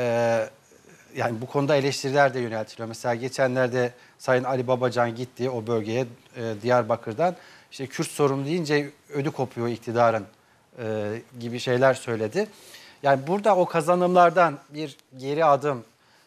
yani bu konuda eleştiriler de yöneltiliyor. Mesela geçenlerde Sayın Ali Babacan gitti o bölgeye, e, Diyarbakır'dan. İşte Kürt sorunu deyince ödü kopuyor iktidarın e, gibi şeyler söyledi. Yani burada o kazanımlardan bir geri adım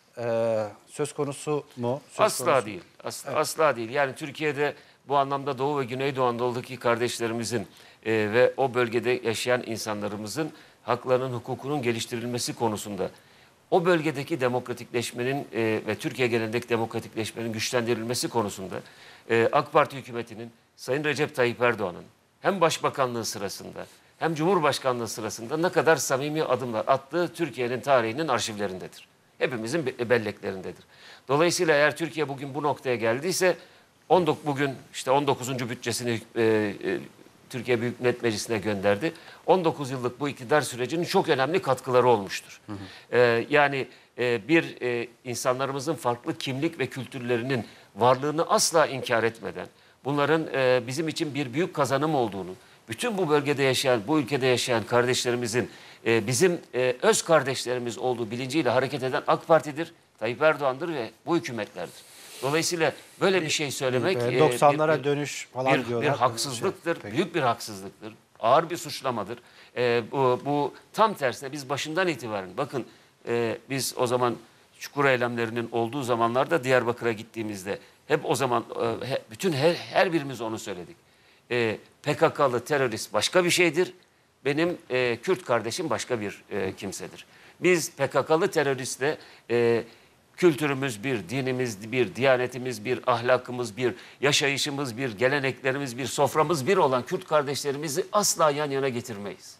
e, söz konusu mu? Söz Asla konusu. değil. Asla, asla değil. Yani Türkiye'de bu anlamda Doğu ve Güneydoğu Anadolu'daki kardeşlerimizin e, ve o bölgede yaşayan insanlarımızın haklarının, hukukunun geliştirilmesi konusunda o bölgedeki demokratikleşmenin e, ve Türkiye genelindeki demokratikleşmenin güçlendirilmesi konusunda e, AK Parti hükümetinin, Sayın Recep Tayyip Erdoğan'ın hem başbakanlığı sırasında hem Cumhurbaşkanlığı sırasında ne kadar samimi adımlar attığı Türkiye'nin tarihinin arşivlerindedir. Hepimizin be- belleklerindedir. Dolayısıyla eğer Türkiye bugün bu noktaya geldiyse on dokuz bugün işte on dokuzuncu bütçesini e, e, Türkiye Büyük Millet Meclisi'ne gönderdi. on dokuz yıllık bu iktidar sürecinin çok önemli katkıları olmuştur. Hı hı. E, yani e, bir e, insanlarımızın farklı kimlik ve kültürlerinin varlığını asla inkar etmeden, bunların e, bizim için bir büyük kazanım olduğunu, bütün bu bölgede yaşayan, bu ülkede yaşayan kardeşlerimizin e, bizim e, öz kardeşlerimiz olduğu bilinciyle hareket eden AK Parti'dir, Tayyip Erdoğan'dır ve bu hükümetlerdir. Dolayısıyla böyle bir şey söylemek e, doksanlara bir- dönüş falan bir, diyorlar. bir haksızlıktır, Peki. büyük bir haksızlıktır, ağır bir suçlamadır. E, bu, bu tam tersine biz başından itibaren, bakın e, biz o zaman Çukur eylemlerinin olduğu zamanlarda Diyarbakır'a gittiğimizde hep o zaman e, he- bütün her, her birimiz onu söyledik. E, P K K'lı terörist başka bir şeydir. Benim e, Kürt kardeşim başka bir e, kimsedir. Biz P K K'lı teröristle e, kültürümüz bir, dinimiz bir, diyanetimiz bir, ahlakımız bir, yaşayışımız bir, geleneklerimiz bir, soframız bir olan Kürt kardeşlerimizi asla yan yana getirmeyiz.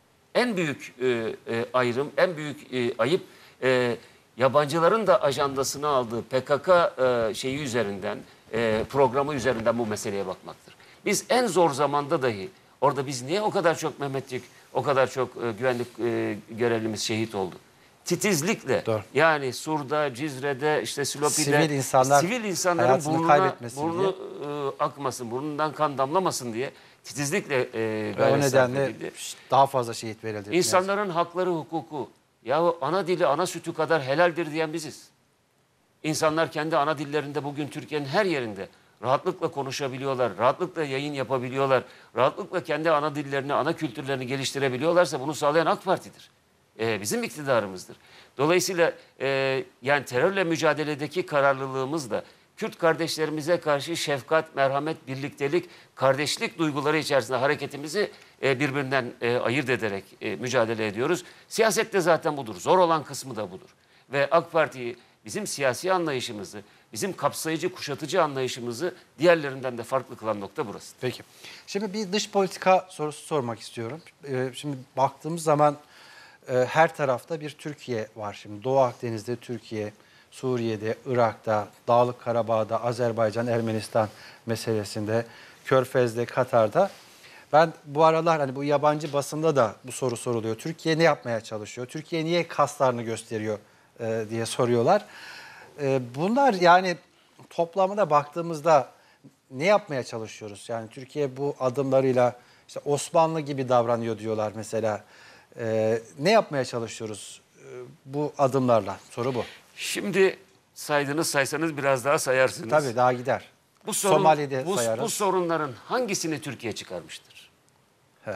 En büyük e, e, ayrım, en büyük e, ayıp e, yabancıların da ajandasını aldığı P K K e, şeyi üzerinden, e, programı üzerinden bu meseleye bakmaktır. Biz en zor zamanda dahi orada biz niye o kadar çok Mehmetçik, o kadar çok e, güvenlik e, görevlimiz şehit oldu? Titizlikle, Doğru. yani Sur'da, Cizre'de, işte Silopi'de Sivil insanlar sivil insanların hayatını burnuna, kaybetmesin burnu e, akmasın, burnundan kan damlamasın diye titizlikle e, Ve o gayret sarf nedenle edildi. daha fazla şehit verildi. İnsanların hakları, hukuku, yahu ana dili, ana sütü kadar helaldir diyen biziz. İnsanlar kendi ana dillerinde bugün Türkiye'nin her yerinde rahatlıkla konuşabiliyorlar, rahatlıkla yayın yapabiliyorlar, rahatlıkla kendi ana dillerini, ana kültürlerini geliştirebiliyorlarsa bunu sağlayan AK Parti'dir. Ee, bizim iktidarımızdır. Dolayısıyla e, yani terörle mücadeledeki kararlılığımız da Kürt kardeşlerimize karşı şefkat, merhamet, birliktelik, kardeşlik duyguları içerisinde hareketimizi e, birbirinden e, ayırt ederek e, mücadele ediyoruz. Siyasette zaten budur. Zor olan kısmı da budur. Ve AK Parti'yi bizim siyasi anlayışımızı, bizim kapsayıcı, kuşatıcı anlayışımızı diğerlerinden de farklı kılan nokta burası. Peki. Şimdi bir dış politika sorusu sormak istiyorum. Ee, şimdi baktığımız zaman e, her tarafta bir Türkiye var. Şimdi Doğu Akdeniz'de Türkiye, Suriye'de, Irak'ta, Dağlık Karabağ'da, Azerbaycan, Ermenistan meselesinde, Körfez'de, Katar'da. Ben bu aralar hani bu yabancı basında da bu soru soruluyor. Türkiye ne yapmaya çalışıyor? Türkiye niye kaslarını gösteriyor e, diye soruyorlar. E, bunlar yani toplamına baktığımızda ne yapmaya çalışıyoruz? Yani Türkiye bu adımlarıyla işte Osmanlı gibi davranıyor diyorlar mesela. E, ne yapmaya çalışıyoruz e, bu adımlarla? Soru bu. Şimdi saydınız saysanız biraz daha sayarsınız. Tabii daha gider. Bu sorun, Somali'de bu, sayarız. bu sorunların hangisini Türkiye çıkarmıştır? He.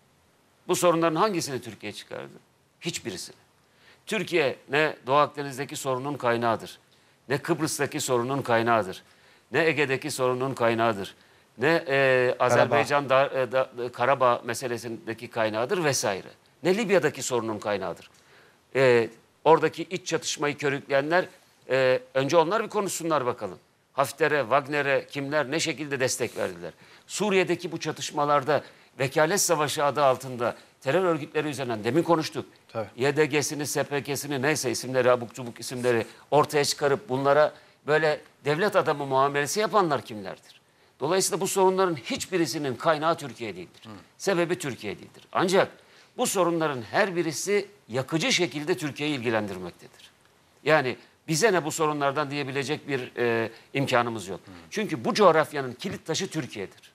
Bu sorunların hangisini Türkiye çıkardı? Hiçbirisini. Türkiye ne Doğu Akdeniz'deki sorunun kaynağıdır, ne Kıbrıs'taki sorunun kaynağıdır, ne Ege'deki sorunun kaynağıdır, ne e, Azerbaycan da, e, da, Karabağ meselesindeki kaynağıdır vesaire. Ne Libya'daki sorunun kaynağıdır. E, oradaki iç çatışmayı körükleyenler, e, önce onlar bir konuşsunlar bakalım. Hafter'e, Wagner'e kimler ne şekilde destek verdiler? Suriye'deki bu çatışmalarda vekalet savaşı adı altında terör örgütleri üzerinden demin konuştuk. Tabii. Y D G'sini, S P K'sini neyse isimleri abuk cubuk isimleri ortaya çıkarıp bunlara böyle devlet adamı muamelesi yapanlar kimlerdir? Dolayısıyla bu sorunların hiçbirisinin kaynağı Türkiye değildir. Hı. Sebebi Türkiye değildir. Ancak bu sorunların her birisi yakıcı şekilde Türkiye'yi ilgilendirmektedir. Yani bize ne bu sorunlardan diyebilecek bir e, imkanımız yok. Hı. Çünkü bu coğrafyanın kilit taşı Türkiye'dir.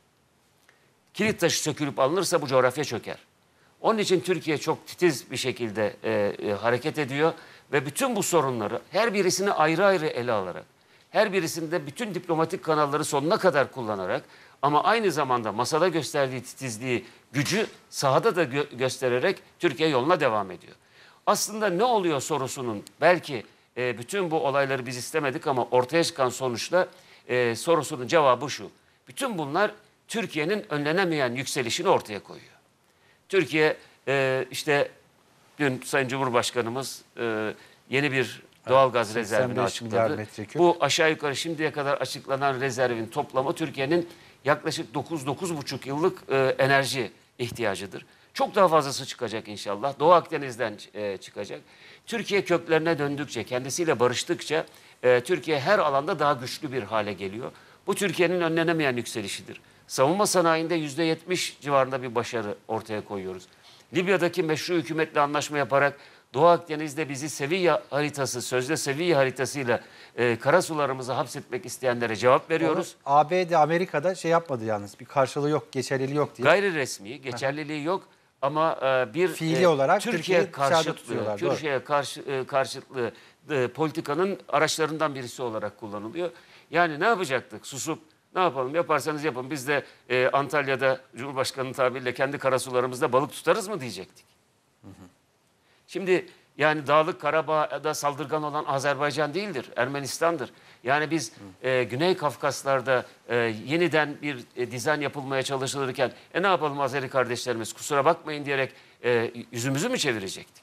Kilit taşı sökülüp alınırsa bu coğrafya çöker. Onun için Türkiye çok titiz bir şekilde e, e, hareket ediyor ve bütün bu sorunları her birisini ayrı ayrı ele alarak, her birisinde bütün diplomatik kanalları sonuna kadar kullanarak ama aynı zamanda masada gösterdiği titizliği, gücü sahada da gö göstererek Türkiye yoluna devam ediyor. Aslında ne oluyor sorusunun belki e, bütün bu olayları biz istemedik ama ortaya çıkan sonuçla e, sorusunun cevabı şu. Bütün bunlar Türkiye'nin önlenemeyen yükselişini ortaya koyuyor. Türkiye e, işte dün Sayın Cumhurbaşkanımız e, yeni bir doğalgaz rezervini açıkladı. Bu aşağı yukarı şimdiye kadar açıklanan rezervin toplamı Türkiye'nin yaklaşık dokuz dokuz buçuk yıllık e, enerji ihtiyacıdır. Çok daha fazlası çıkacak inşallah. Doğu Akdeniz'den e, çıkacak. Türkiye köklerine döndükçe, kendisiyle barıştıkça e, Türkiye her alanda daha güçlü bir hale geliyor. Bu Türkiye'nin önlenemeyen yükselişidir. Savunma sanayinde yüzde yetmiş civarında bir başarı ortaya koyuyoruz. Libya'daki meşru hükümetle anlaşma yaparak Doğu Akdeniz'de bizi seviye haritası, sözde seviye haritasıyla e, karasularımızı hapsetmek isteyenlere cevap veriyoruz. Onu A B D, Amerika'da şey yapmadı yalnız. Bir karşılığı yok, geçerliliği yok diye. Gayri resmi, geçerliliği yok ama e, bir fiili e, olarak Türkiye karşıtlığı, Türkiye karşı, e, karşıtlığı e, politikanın araçlarından birisi olarak kullanılıyor. Yani ne yapacaktık? Susup ne yapalım? Yaparsanız yapın. Biz de e, Antalya'da Cumhurbaşkanı'nın tabiriyle kendi karasularımızda balık tutarız mı diyecektik. Hı hı. Şimdi yani Dağlık Karabağ'da saldırgan olan Azerbaycan değildir, Ermenistan'dır. Yani biz e, Güney Kafkaslar'da e, yeniden bir e, dizayn yapılmaya çalışılırken e ne yapalım Azeri kardeşlerimiz kusura bakmayın diyerek e, yüzümüzü mü çevirecektik?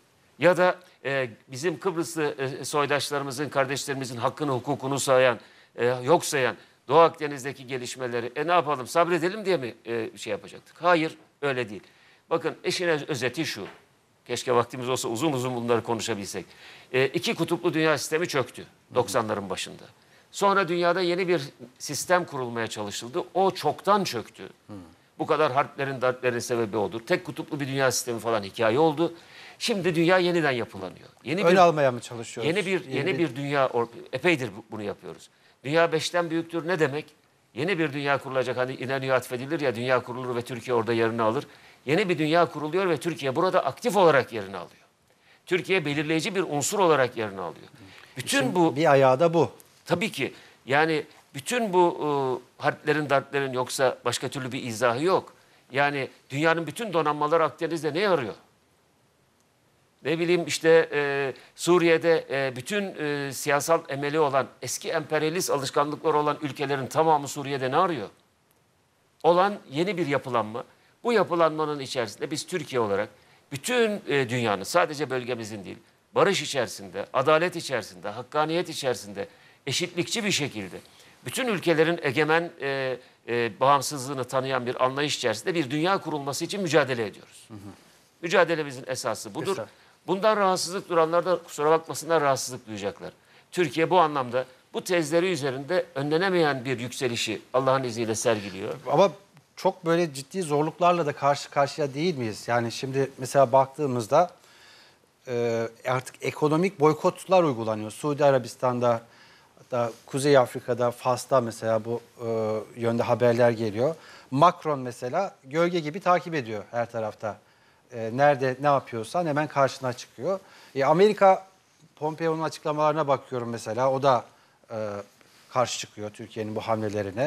Ya da e, bizim Kıbrıslı e, soydaşlarımızın, kardeşlerimizin hakkını, hukukunu sayan, e, yok sayan Doğu Akdeniz'deki gelişmeleri e ne yapalım sabredelim diye mi e, şey yapacaktık? Hayır, öyle değil. Bakın işin özeti şu. Keşke vaktimiz olsa uzun uzun bunları konuşabilsek. E, iki kutuplu dünya sistemi çöktü doksanların başında. Sonra dünyada yeni bir sistem kurulmaya çalışıldı. O çoktan çöktü. Hmm. Bu kadar harplerin, darplerin sebebi odur. Tek kutuplu bir dünya sistemi falan hikaye oldu. Şimdi dünya yeniden yapılanıyor. Yeni Ön bir, almaya mı çalışıyoruz? Yeni bir, yeni, yeni bir, bir dünya, epeydir bunu yapıyoruz. Dünya beşten büyüktür ne demek? Yeni bir dünya kurulacak. Hani inanıyor atfedilir ya dünya kurulur ve Türkiye orada yerini alır. Yeni bir dünya kuruluyor ve Türkiye burada aktif olarak yerini alıyor. Türkiye belirleyici bir unsur olarak yerini alıyor. Bütün Şimdi bu bir ayağı da bu. Tabii ki. Yani bütün bu e, harplerin, darplerin yoksa başka türlü bir izahı yok. Yani dünyanın bütün donanmaları Akdeniz'de ne arıyor? Ne bileyim işte e, Suriye'de e, bütün e, siyasal emeli olan, eski emperyalist alışkanlıkları olan ülkelerin tamamı Suriye'de ne arıyor? Olan yeni bir yapılanma. Bu yapılanmanın içerisinde biz Türkiye olarak bütün e, dünyanın, sadece bölgemizin değil, barış içerisinde, adalet içerisinde, hakkaniyet içerisinde, eşitlikçi bir şekilde bütün ülkelerin egemen e, e, bağımsızlığını tanıyan bir anlayış içerisinde bir dünya kurulması için mücadele ediyoruz. Hı hı. Mücadelemizin esası budur. Esas. Bundan rahatsızlık duranlar da kusura bakmasınlar, rahatsızlık duyacaklar. Türkiye bu anlamda bu tezleri üzerinde önlenemeyen bir yükselişi Allah'ın izniyle sergiliyor. Ama çok böyle ciddi zorluklarla da karşı karşıya değil miyiz? Yani şimdi mesela baktığımızda e, artık ekonomik boykotlar uygulanıyor. Suudi Arabistan'da, hatta Kuzey Afrika'da, Fas'ta mesela bu e, yönde haberler geliyor. Macron mesela gölge gibi takip ediyor her tarafta. E, nerede ne yapıyorsan hemen karşına çıkıyor. E, Amerika, Pompeo'nun açıklamalarına bakıyorum mesela. O da e, karşı çıkıyor Türkiye'nin bu hamlelerine.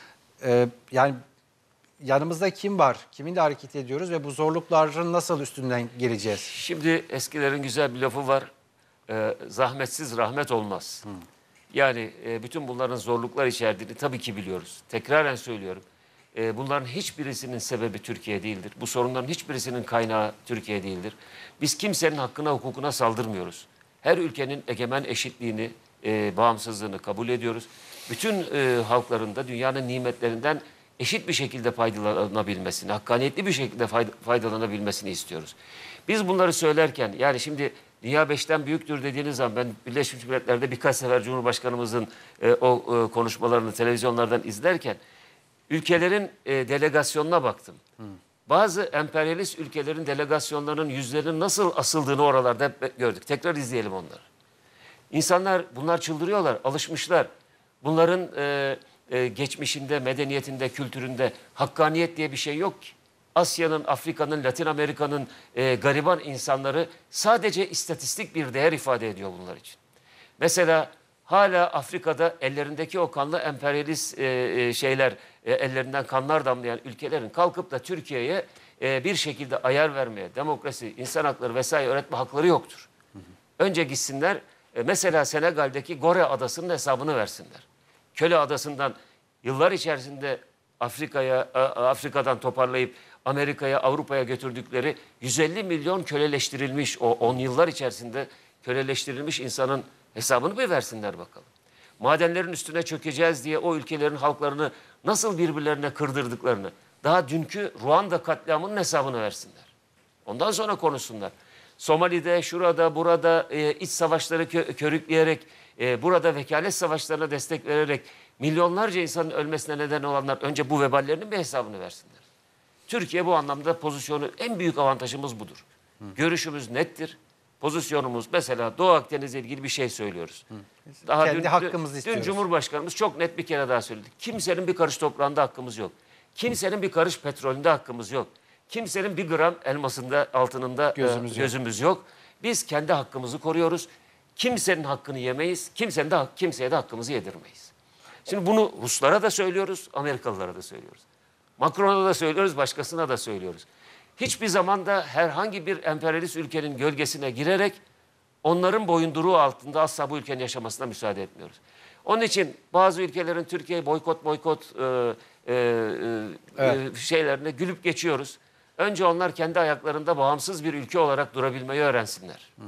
E, yani yanımızda kim var? Kiminle hareket ediyoruz ve bu zorlukların nasıl üstünden geleceğiz? Şimdi eskilerin güzel bir lafı var. E, zahmetsiz rahmet olmaz. Hmm. Yani e, bütün bunların zorluklar içerdiğini tabii ki biliyoruz. Tekraren söylüyorum. E, bunların hiçbirisinin sebebi Türkiye değildir. Bu sorunların hiçbirisinin kaynağı Türkiye değildir. Biz kimsenin hakkına, hukukuna saldırmıyoruz. Her ülkenin egemen eşitliğini, e, bağımsızlığını kabul ediyoruz. Bütün e, halkların da dünyanın nimetlerinden eşit bir şekilde faydalanabilmesini, hakkaniyetli bir şekilde faydalanabilmesini istiyoruz. Biz bunları söylerken, yani şimdi dünya beşten büyüktür dediğiniz zaman, ben Birleşmiş Milletler'de birkaç sefer Cumhurbaşkanımızın e, o e, konuşmalarını televizyonlardan izlerken ülkelerin e, delegasyonuna baktım. Hmm. Bazı emperyalist ülkelerin delegasyonlarının yüzlerinin nasıl asıldığını oralarda gördük. Tekrar izleyelim onları. İnsanlar, bunlar çıldırıyorlar, alışmışlar. Bunların e, e, geçmişinde, medeniyetinde, kültüründe hakkaniyet diye bir şey yok ki. Asya'nın, Afrika'nın, Latin Amerika'nın e, gariban insanları sadece istatistik bir değer ifade ediyor bunlar için. Mesela hala Afrika'da ellerindeki o kanlı emperyalist e, e, şeyler, e, ellerinden kanlar damlayan ülkelerin kalkıp da Türkiye'ye e, bir şekilde ayar vermeye, demokrasi, insan hakları vesaire öğretme hakları yoktur. Hı hı. Önce gitsinler, e, mesela Senegal'deki Gore Adası'nın hesabını versinler. Köle adasından yıllar içerisinde Afrika'ya, Afrika'dan toparlayıp Amerika'ya, Avrupa'ya götürdükleri yüz elli milyon köleleştirilmiş, o on yıllar içerisinde köleleştirilmiş insanın hesabını bir versinler bakalım. Madenlerin üstüne çökeceğiz diye o ülkelerin halklarını nasıl birbirlerine kırdırdıklarını, daha dünkü Ruanda katliamının hesabını versinler. Ondan sonra konuşsunlar. Somali'de, şurada, burada e, iç savaşları kö körükleyerek, e, burada vekalet savaşlarına destek vererek milyonlarca insanın ölmesine neden olanlar önce bu veballerinin bir hesabını versinler. Türkiye bu anlamda pozisyonu, en büyük avantajımız budur. Hı. Görüşümüz nettir. Pozisyonumuz, mesela Doğu Akdeniz'le ilgili bir şey söylüyoruz. Hı. Daha Kendi dün, hakkımızı dün, istiyoruz. Dün Cumhurbaşkanımız çok net bir kere daha söyledi. Kimsenin bir karış toprağında hakkımız yok. Kimsenin bir karış petrolünde hakkımız yok. Kimsenin bir gram elmasında, altınında gözümüz, e, gözümüz yok. yok. Biz kendi hakkımızı koruyoruz. Kimsenin hakkını yemeyiz. Kimsenin de, kimseye de hakkımızı yedirmeyiz. Şimdi bunu Ruslara da söylüyoruz, Amerikalılara da söylüyoruz. Macron'a da söylüyoruz, başkasına da söylüyoruz. Hiçbir zaman da herhangi bir emperyalist ülkenin gölgesine girerek onların boyunduruğu altında asla bu ülkenin yaşamasına müsaade etmiyoruz. Onun için bazı ülkelerin Türkiye'yi boykot boykot e, e, evet. e, şeylerine gülüp geçiyoruz. Önce onlar kendi ayaklarında bağımsız bir ülke olarak durabilmeyi öğrensinler. Hı.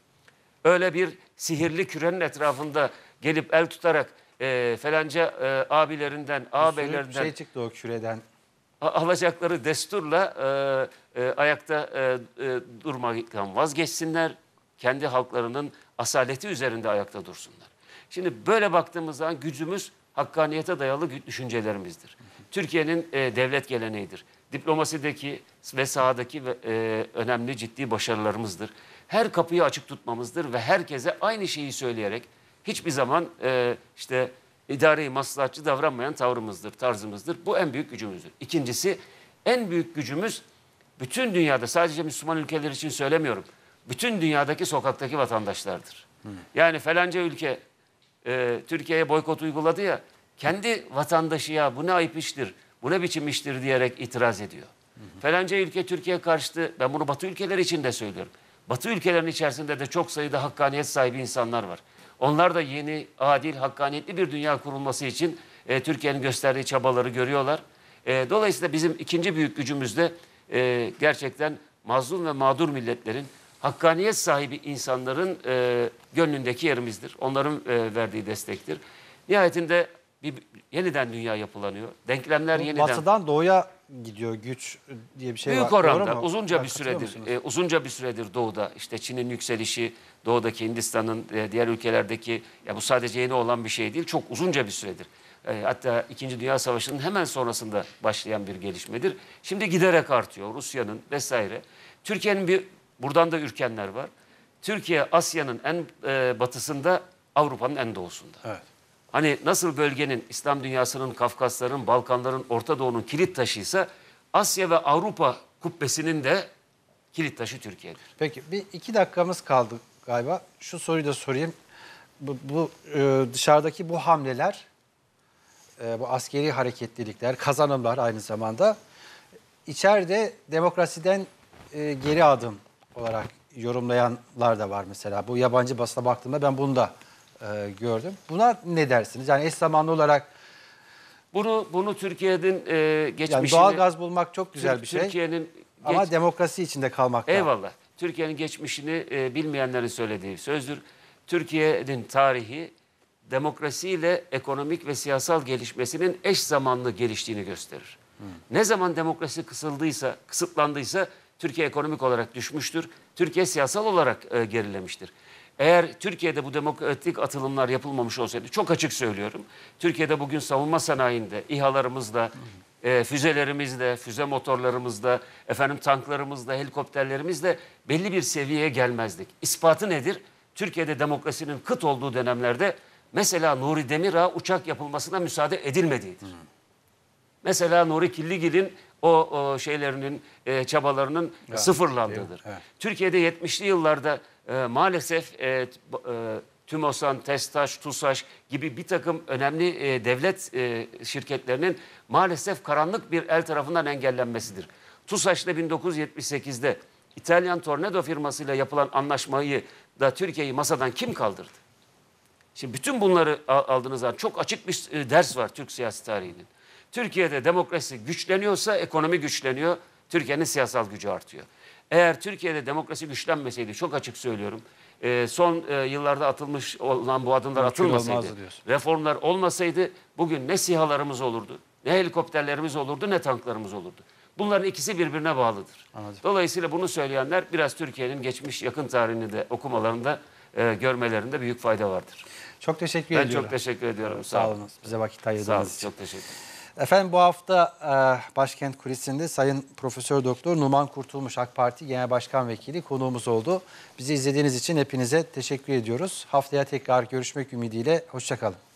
Öyle bir sihirli kürenin etrafında gelip el tutarak e, falanca e, abilerinden, ağabeylerinden şey çıktı o küreden. alacakları desturla e, e, ayakta e, e, durmaktan vazgeçsinler. Kendi halklarının asaleti üzerinde ayakta dursunlar. Şimdi böyle baktığımız zaman gücümüz hakkaniyete dayalı düşüncelerimizdir. Türkiye'nin e, devlet geleneğidir. Diplomasideki ve sahadaki ve, e, önemli ciddi başarılarımızdır. Her kapıyı açık tutmamızdır ve herkese aynı şeyi söyleyerek hiçbir zaman e, işte idare-i maslahatçı davranmayan tavrımızdır, tarzımızdır. Bu en büyük gücümüzdür. İkincisi, en büyük gücümüz bütün dünyada, sadece Müslüman ülkeler için söylemiyorum, bütün dünyadaki sokaktaki vatandaşlardır. Hmm. Yani falanca ülke e, Türkiye'ye boykot uyguladı ya, kendi vatandaşı ya bu ne ayıp iştir, bu ne biçim iştir diyerek itiraz ediyor. Hmm. Falanca ülke Türkiye karşıtı, ben bunu Batı ülkeleri için de söylüyorum. Batı ülkelerinin içerisinde de çok sayıda hakkaniyet sahibi insanlar var. Onlar da yeni, adil, hakkaniyetli bir dünya kurulması için e, Türkiye'nin gösterdiği çabaları görüyorlar. E, dolayısıyla bizim ikinci büyük gücümüz de e, gerçekten mazlum ve mağdur milletlerin, hakkaniyet sahibi insanların e, gönlündeki yerimizdir. Onların e, verdiği destektir. Nihayetinde bir yeniden dünya yapılanıyor. Denklemler yeniden... Batıdan doğuya gidiyor güç diye bir şey Büyük var. oranda Doğru mu? uzunca Ben bir katılıyor süredir, musunuz? e, uzunca bir süredir doğuda, işte Çin'in yükselişi, doğudaki Hindistan'ın, e, diğer ülkelerdeki, ya bu sadece yeni olan bir şey değil, çok uzunca bir süredir. E, hatta İkinci Dünya Savaşı'nın hemen sonrasında başlayan bir gelişmedir. Şimdi giderek artıyor Rusya'nın vesaire. Türkiye'nin bir, buradan da ürkenler var. Türkiye Asya'nın en e, batısında, Avrupa'nın en doğusunda. Evet. Hani nasıl bölgenin, İslam dünyasının, Kafkasların, Balkanların, Orta Doğu'nun kilit taşıysa, Asya ve Avrupa kubbesinin de kilit taşı Türkiye'dir. Peki bir iki dakikamız kaldı galiba. Şu soruyu da sorayım. Bu, bu e, dışarıdaki bu hamleler, e, bu askeri hareketlilikler, kazanımlar aynı zamanda içeride demokrasiden e, geri adım olarak yorumlayanlar da var mesela. Bu yabancı basına baktığımda ben bunu da e, gördüm. Buna ne dersiniz? Yani eş zamanlı olarak Bunu bunu Türkiye'nin e, geçmişini... yani doğal gaz bulmak çok güzel Tür- bir şey. Türkiye'nin Ama geç- demokrasi içinde kalmak da. Eyvallah. Türkiye'nin geçmişini e, bilmeyenlerin söylediği sözdür. Türkiye'nin tarihi demokrasiyle ekonomik ve siyasal gelişmesinin eş zamanlı geliştiğini gösterir. Hmm. Ne zaman demokrasi kısıldıysa, kısıtlandıysa Türkiye ekonomik olarak düşmüştür. Türkiye siyasal olarak e, gerilemiştir. Eğer Türkiye'de bu demokratik atılımlar yapılmamış olsaydı, çok açık söylüyorum, Türkiye'de bugün savunma sanayinde, İHA'larımızla, e, füzelerimizle, füze motorlarımızla, efendim tanklarımızla, helikopterlerimizle belli bir seviyeye gelmezdik. İspatı nedir? Türkiye'de demokrasinin kıt olduğu dönemlerde mesela Nuri Demirağ uçak yapılmasına müsaade edilmediğidir. Hmm. Mesela Nuri Killigil'in o, o şeylerinin, e, çabalarının Ya, sıfırlandığıdır. Evet. Türkiye'de yetmişli yıllarda e, maalesef e, e, TÜMOSAN, TESTAŞ, TUSAŞ gibi bir takım önemli e, devlet e, şirketlerinin maalesef karanlık bir el tarafından engellenmesidir. TUSAŞ'ta bin dokuz yüz yetmiş sekizde İtalyan Tornado firmasıyla yapılan anlaşmayı da Türkiye'yi masadan kim kaldırdı? Şimdi bütün bunları aldığınız zaman çok açık bir e, ders var Türk siyasi tarihinin. Türkiye'de demokrasi güçleniyorsa ekonomi güçleniyor, Türkiye'nin siyasal gücü artıyor. Eğer Türkiye'de demokrasi güçlenmeseydi, çok açık söylüyorum, e, son e, yıllarda atılmış olan bu adımlar Mümkün atılmasaydı, olmazdı diyorsun. reformlar olmasaydı bugün ne SİHA'larımız olurdu, ne helikopterlerimiz olurdu, ne tanklarımız olurdu. Bunların ikisi birbirine bağlıdır. Anladım. Dolayısıyla bunu söyleyenler biraz Türkiye'nin geçmiş yakın tarihini de okumalarında, e, görmelerinde büyük fayda vardır. Çok teşekkür Ben ediyorum. çok teşekkür ediyorum. Sağ olun. Bize vakit Sağ olun. ayırdığınız için. Çok teşekkür ederim. Efendim bu hafta e, Başkent Kulisi'nde Sayın Profesör Doktor Numan Kurtulmuş AK Parti Genel Başkan Vekili konuğumuz oldu. Bizi izlediğiniz için hepinize teşekkür ediyoruz. Haftaya tekrar görüşmek ümidiyle. Hoşça kalın.